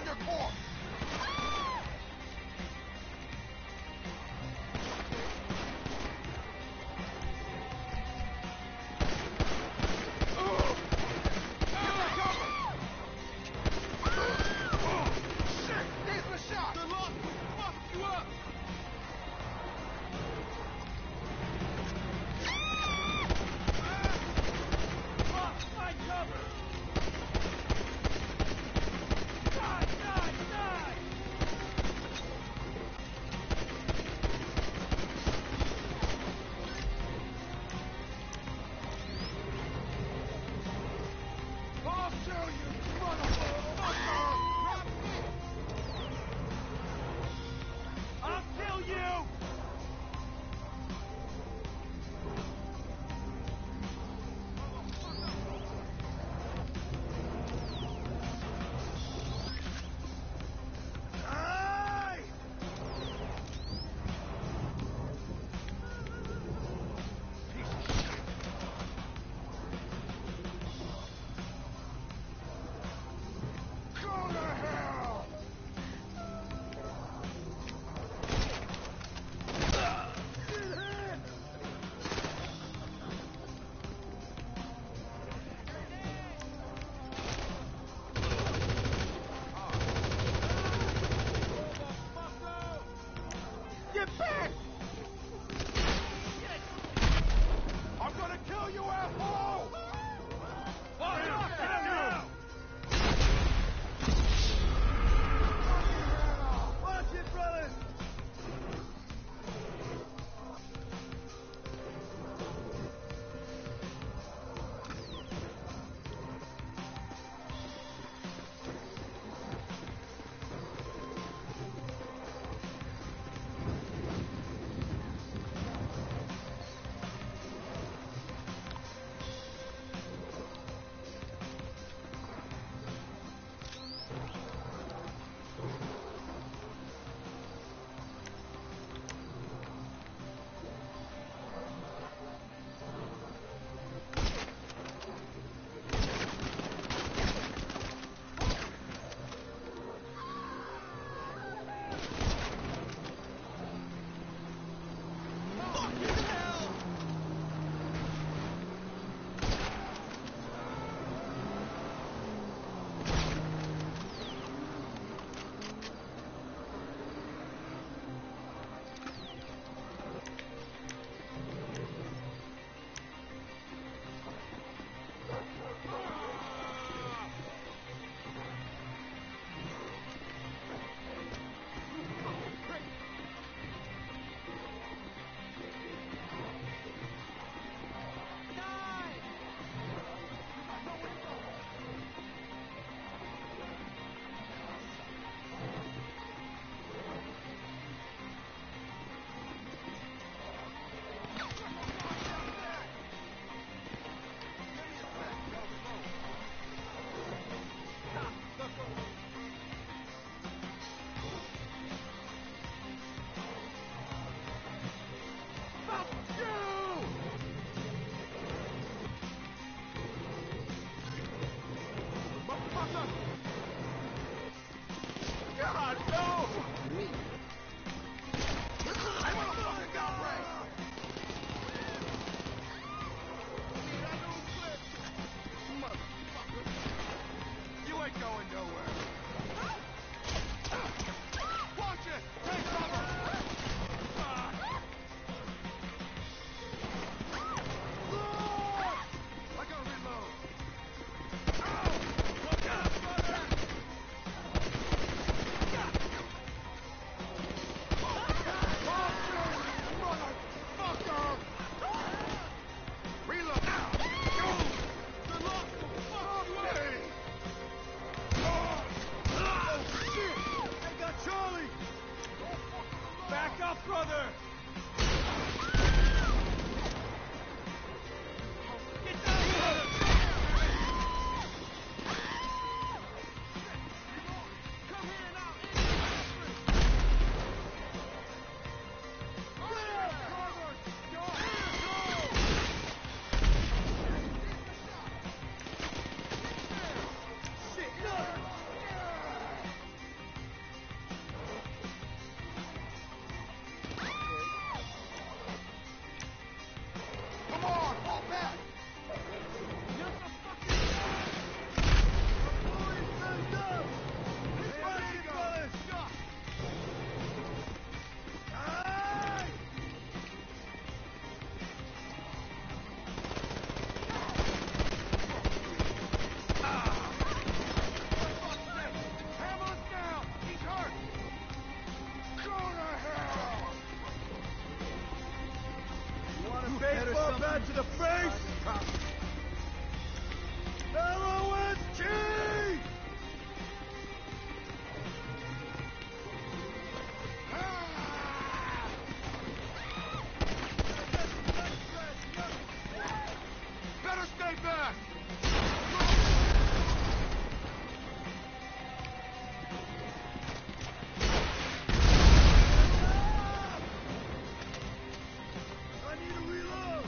S5: on their course! Get my cover! Shit! Here's my shot! Good luck! Fuck you up! Fuck! My cover! Die! Die! Die! to the face! L O S T! Better stay back! I need a reload!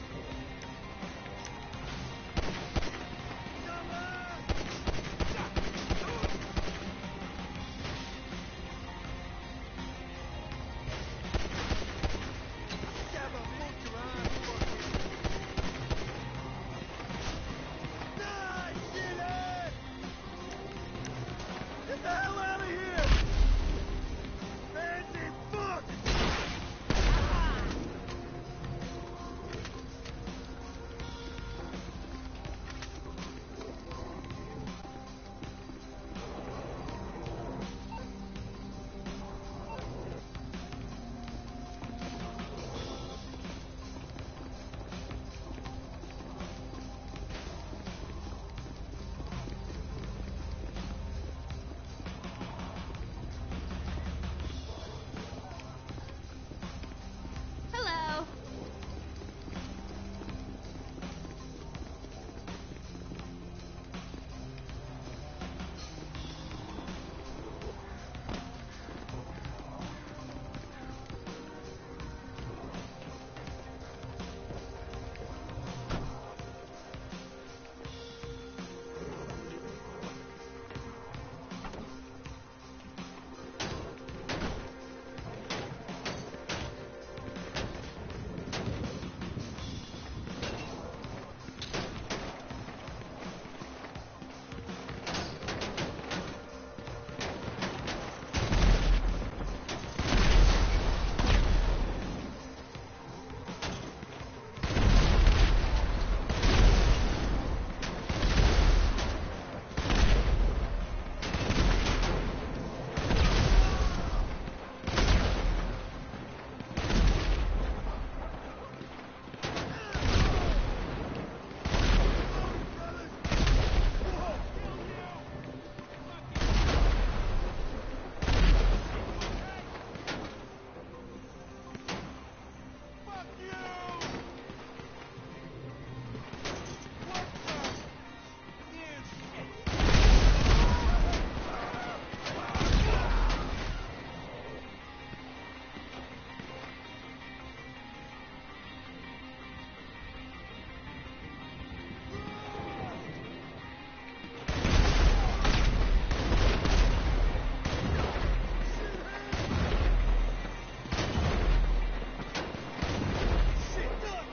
S5: Get the hell out of here! Fancy fuck!
S4: Hello. Fuck you! What the? You shit up!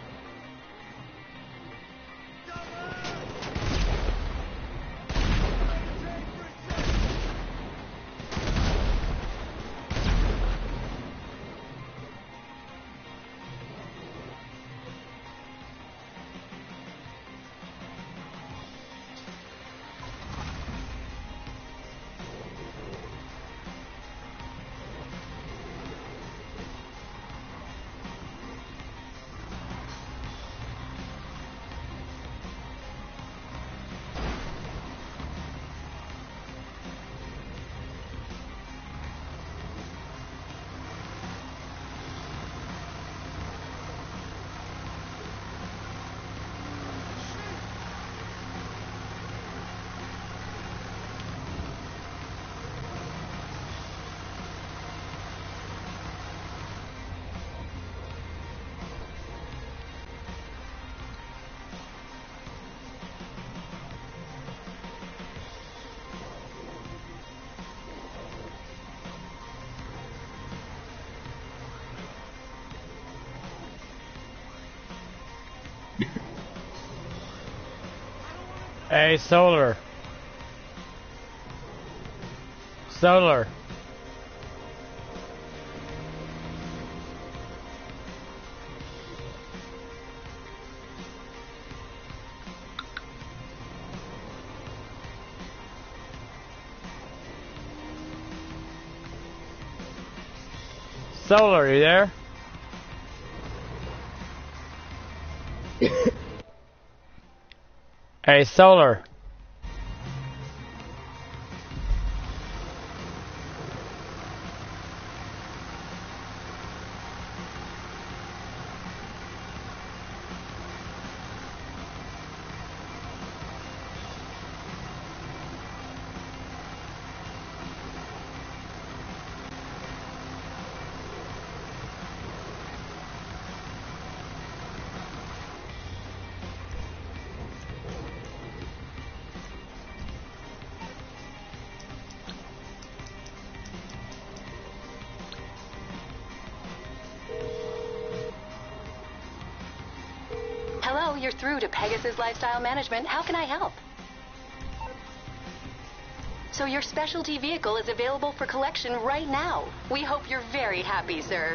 S1: Hey, Solar. Solar. Solar, are you there? Hey, Solar.
S8: Hello, you're through to Pegasus Lifestyle Management. How can I help? So your specialty vehicle is available for collection right now. We hope you're very happy, sir.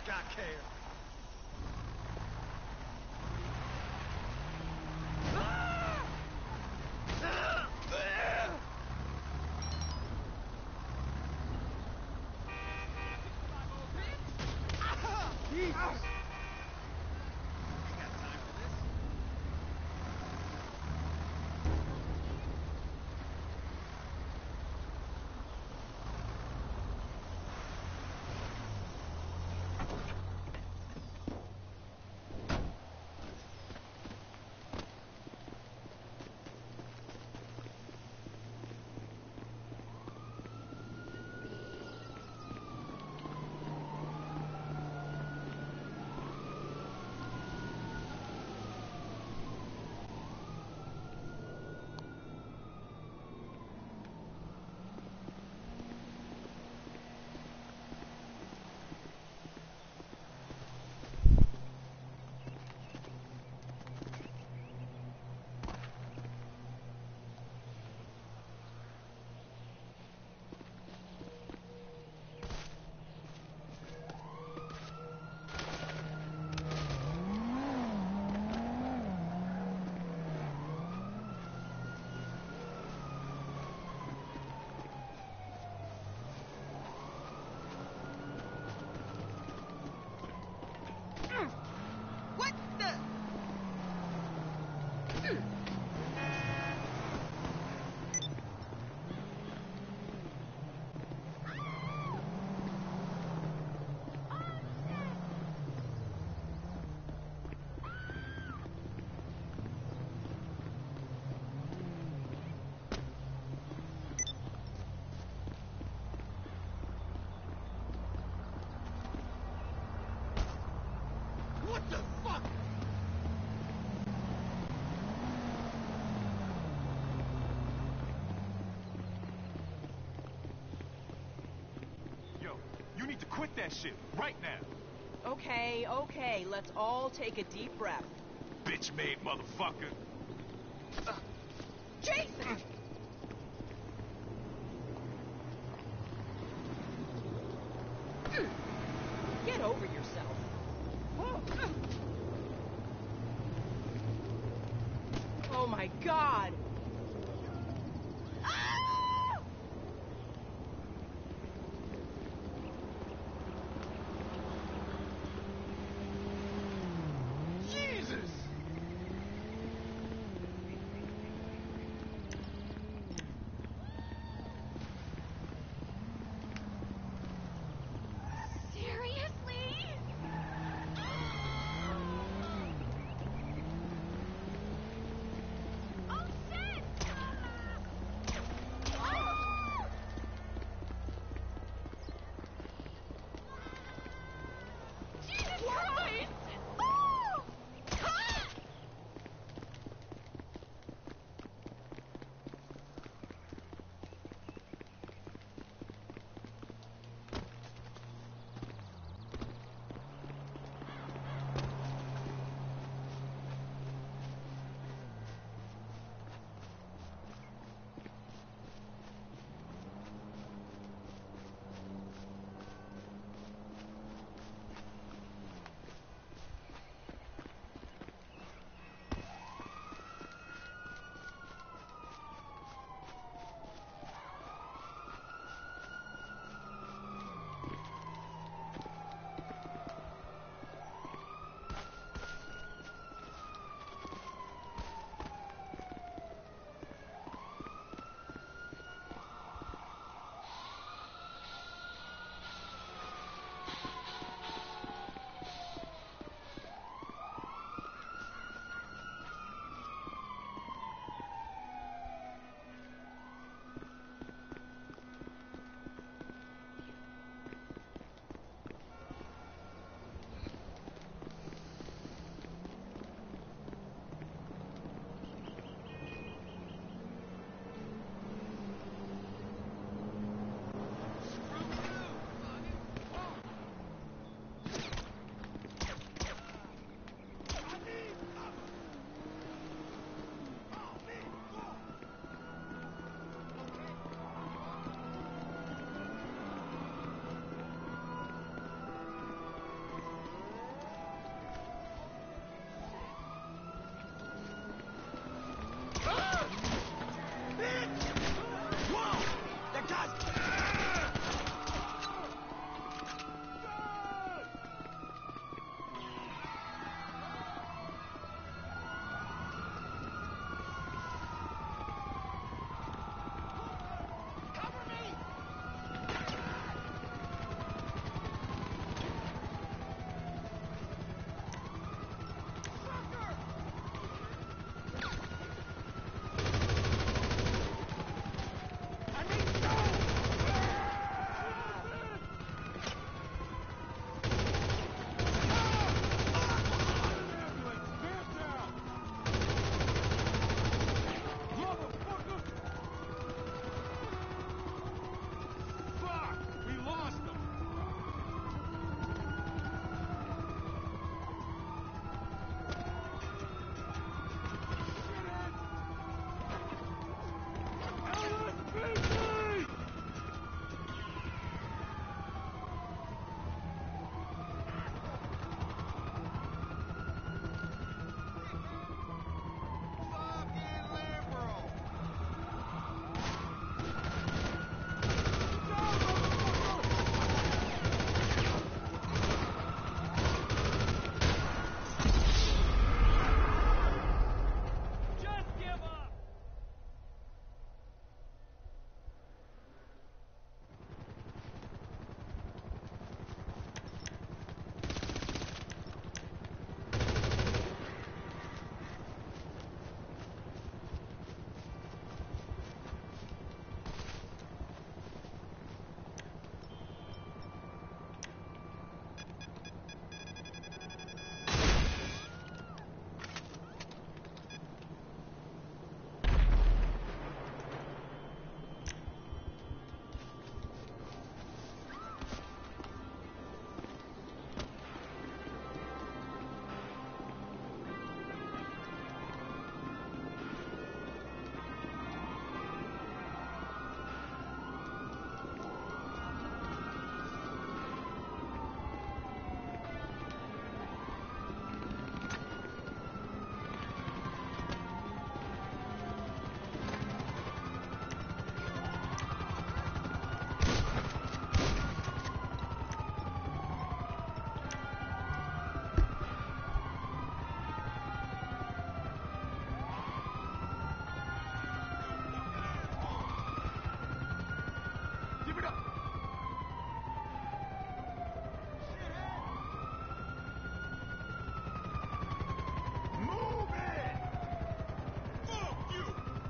S5: I care. Jesus! What the? What the fuck?
S4: Yo, you need to quit that shit right now.
S9: Okay, okay, let's all take a deep breath.
S4: Bitch made motherfucker.
S9: Jason! Get over yourself. Oh my god! Ah!
S4: Jesus!
S2: Seriously? Oh shit!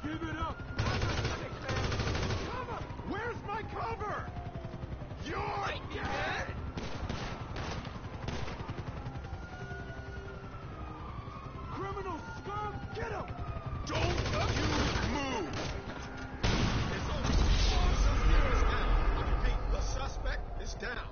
S5: Give it up! Cover! Where's my cover? You're dead! Criminal scum! Get him! Don't you move! It's over. Suspect is down. I repeat, the suspect is down.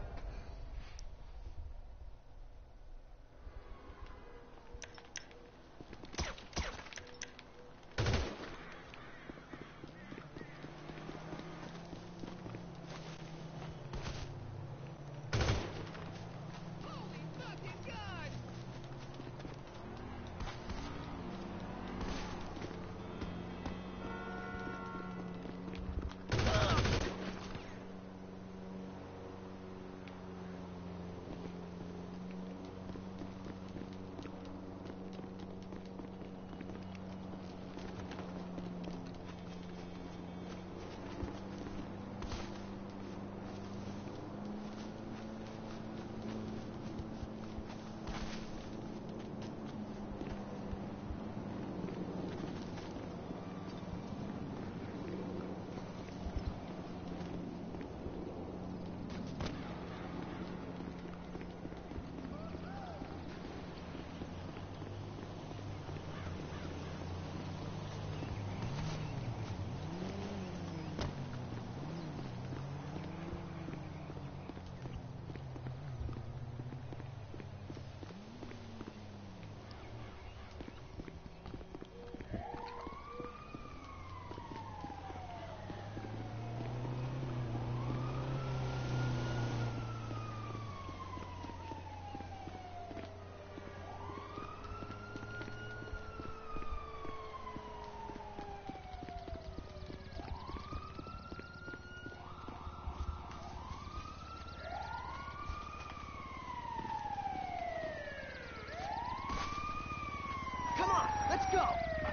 S5: Come on, let's go!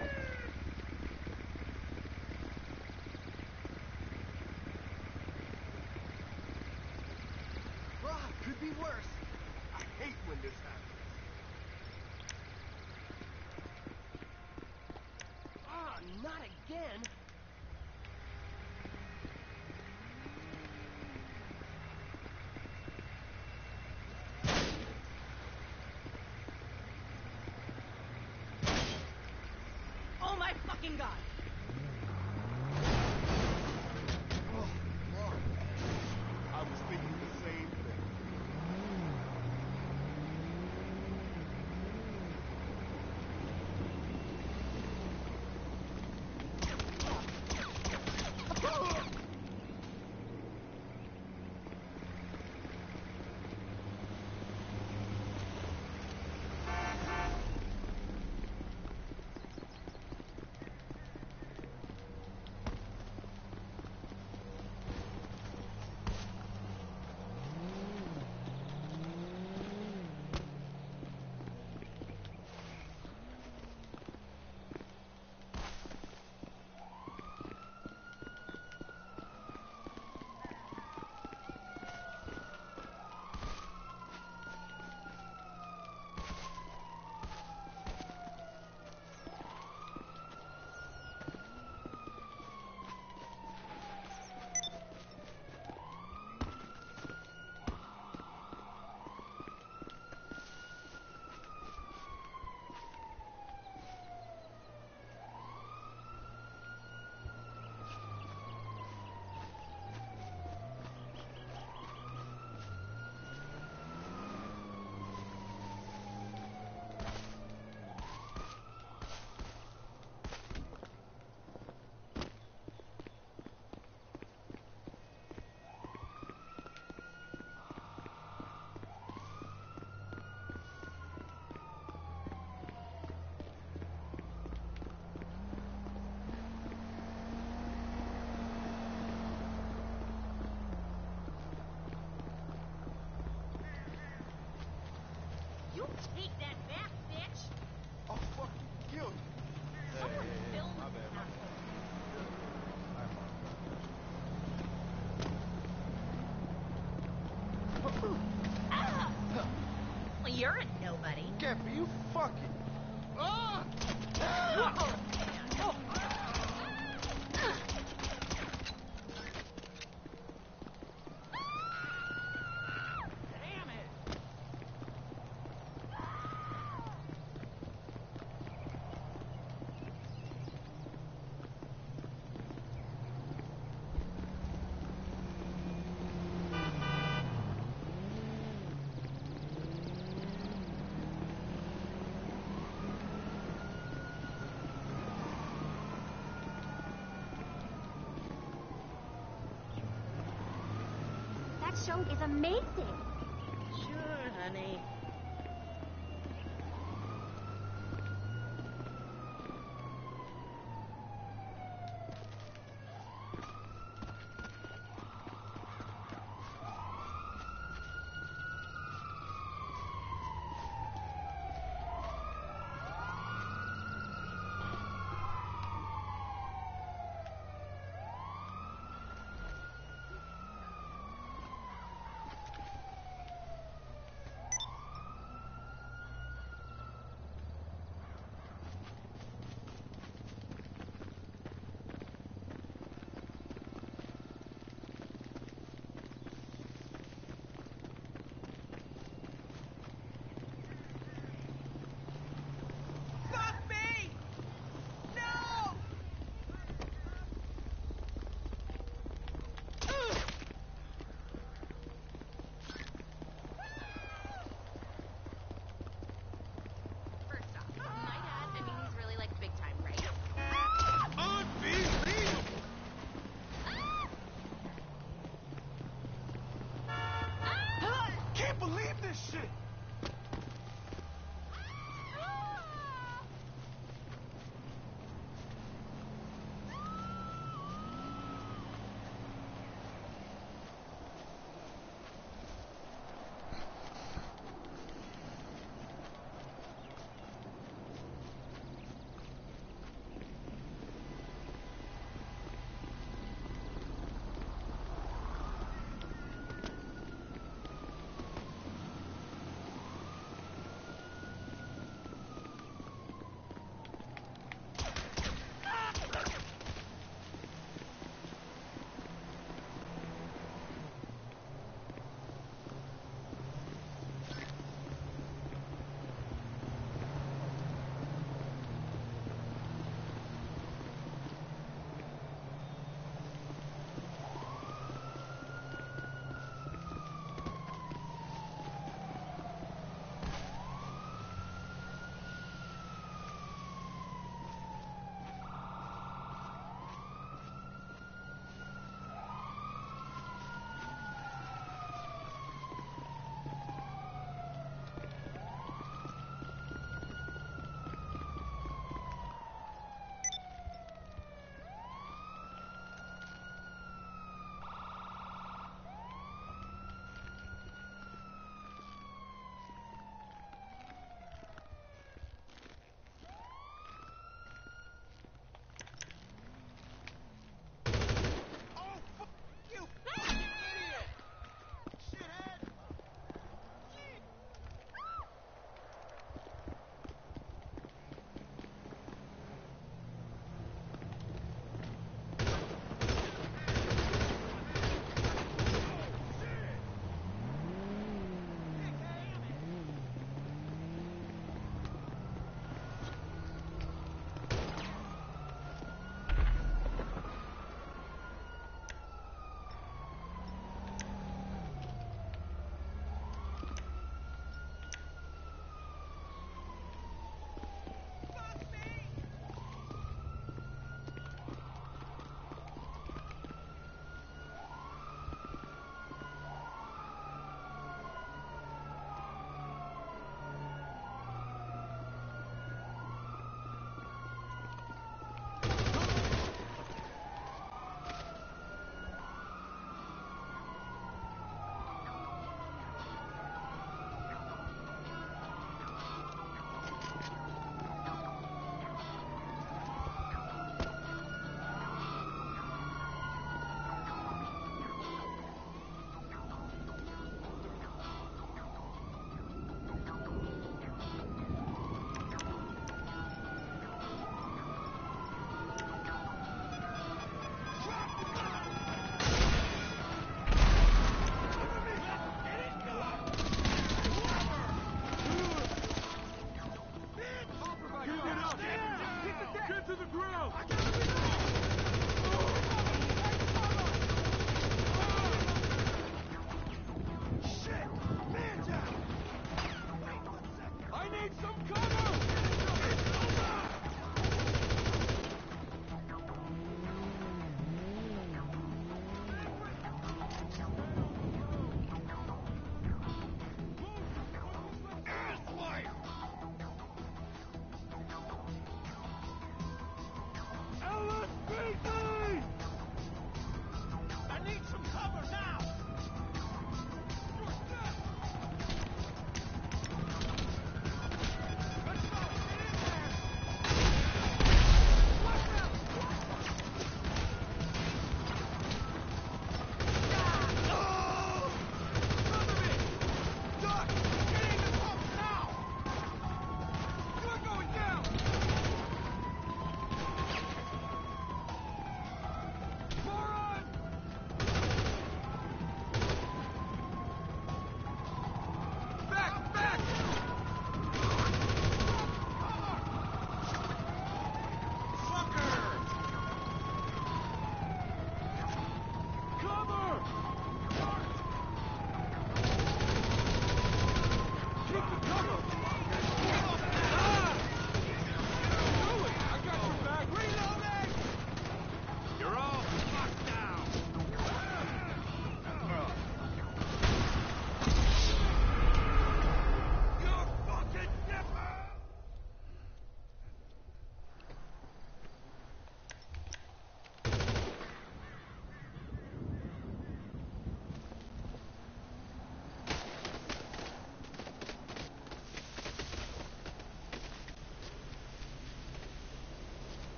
S5: Ah, could be worse. I hate when this happens. Ah, not again!
S9: Oh my fucking god!
S5: Oh, Lord. I was thinking the same thing.
S9: You take that back, bitch!
S5: I'll fucking kill you.
S9: Someone film
S5: my
S9: this
S5: bad, my
S9: asshole. Ah! Well, you're a nobody.
S5: Gappy, you fucking... Ah!
S9: Oh, man.
S10: just showed is amazing.
S9: Sure, honey.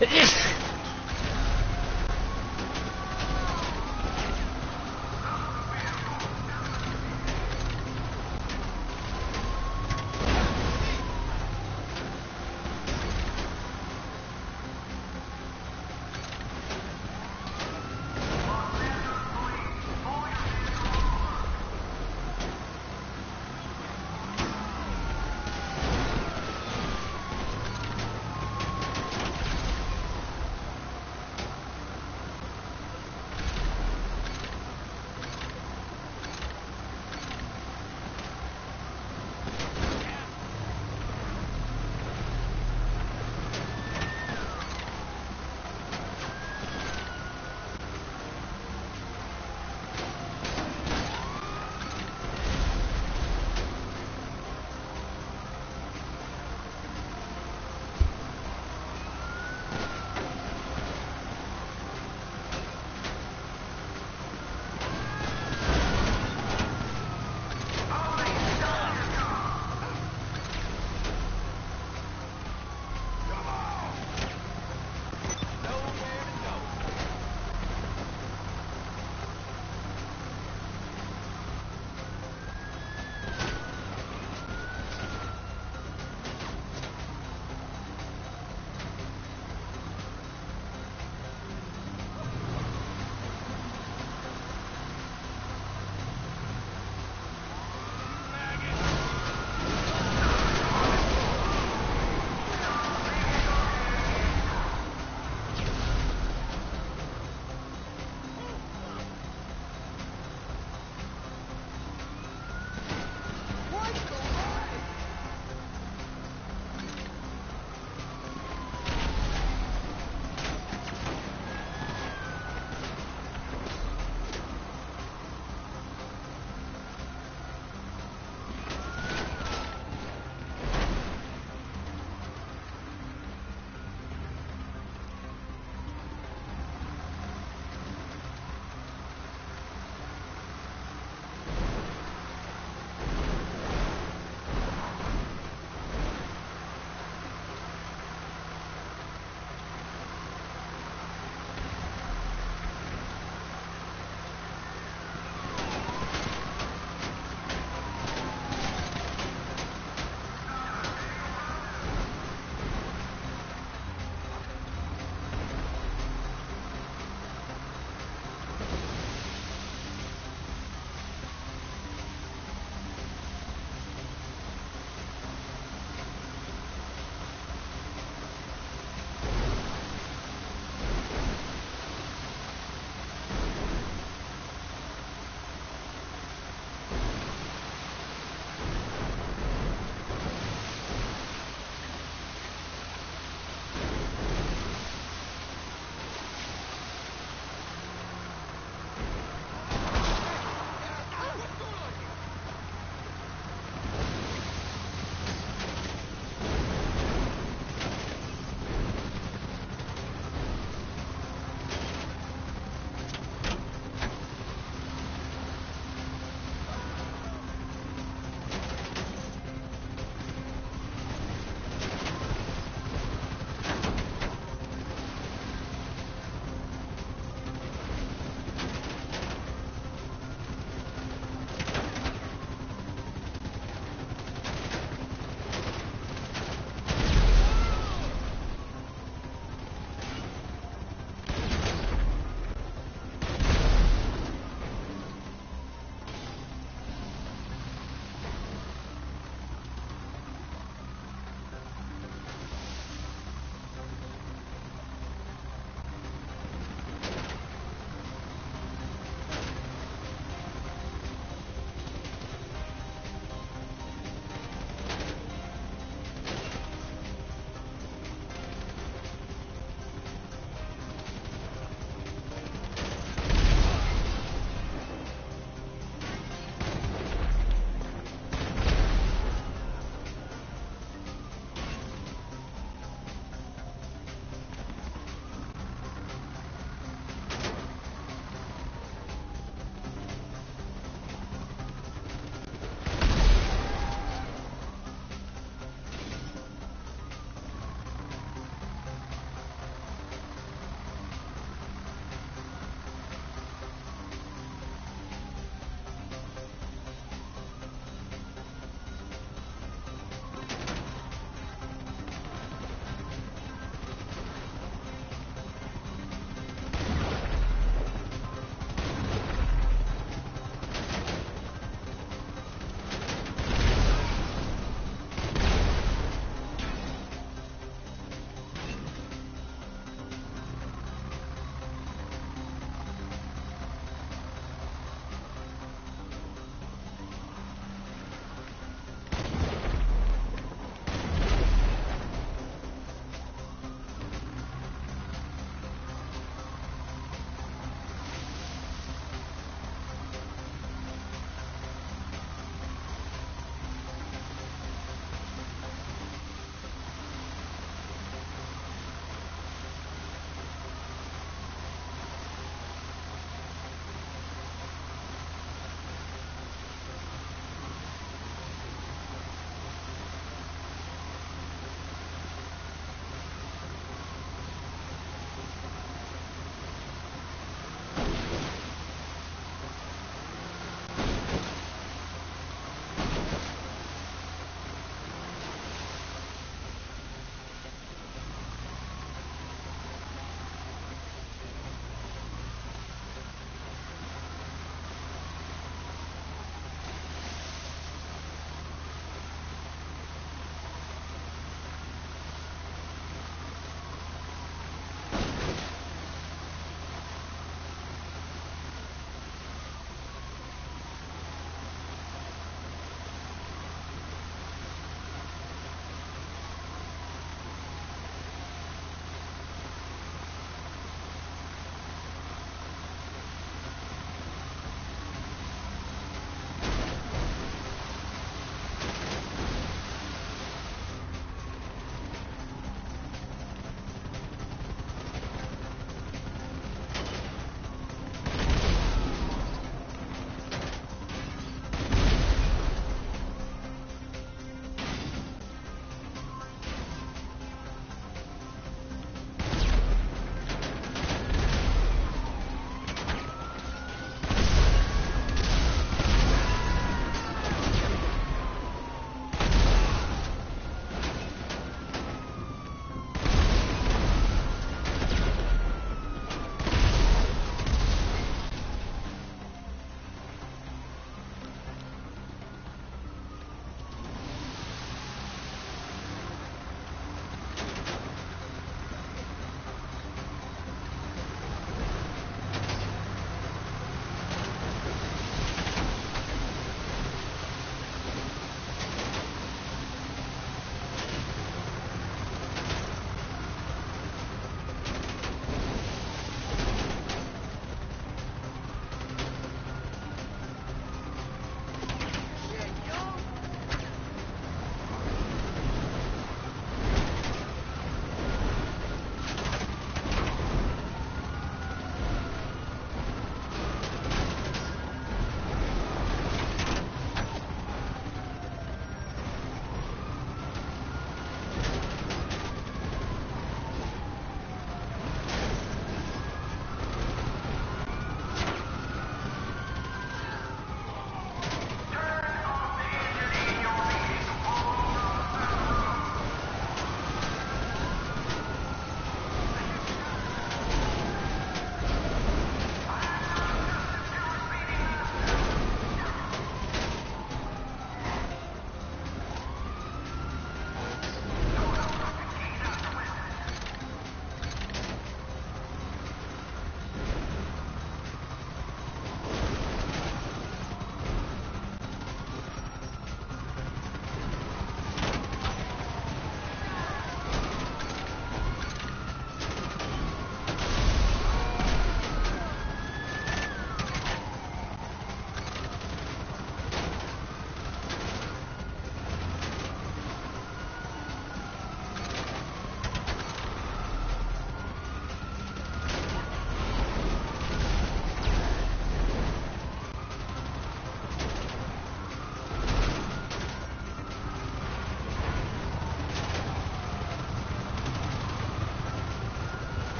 S1: It is.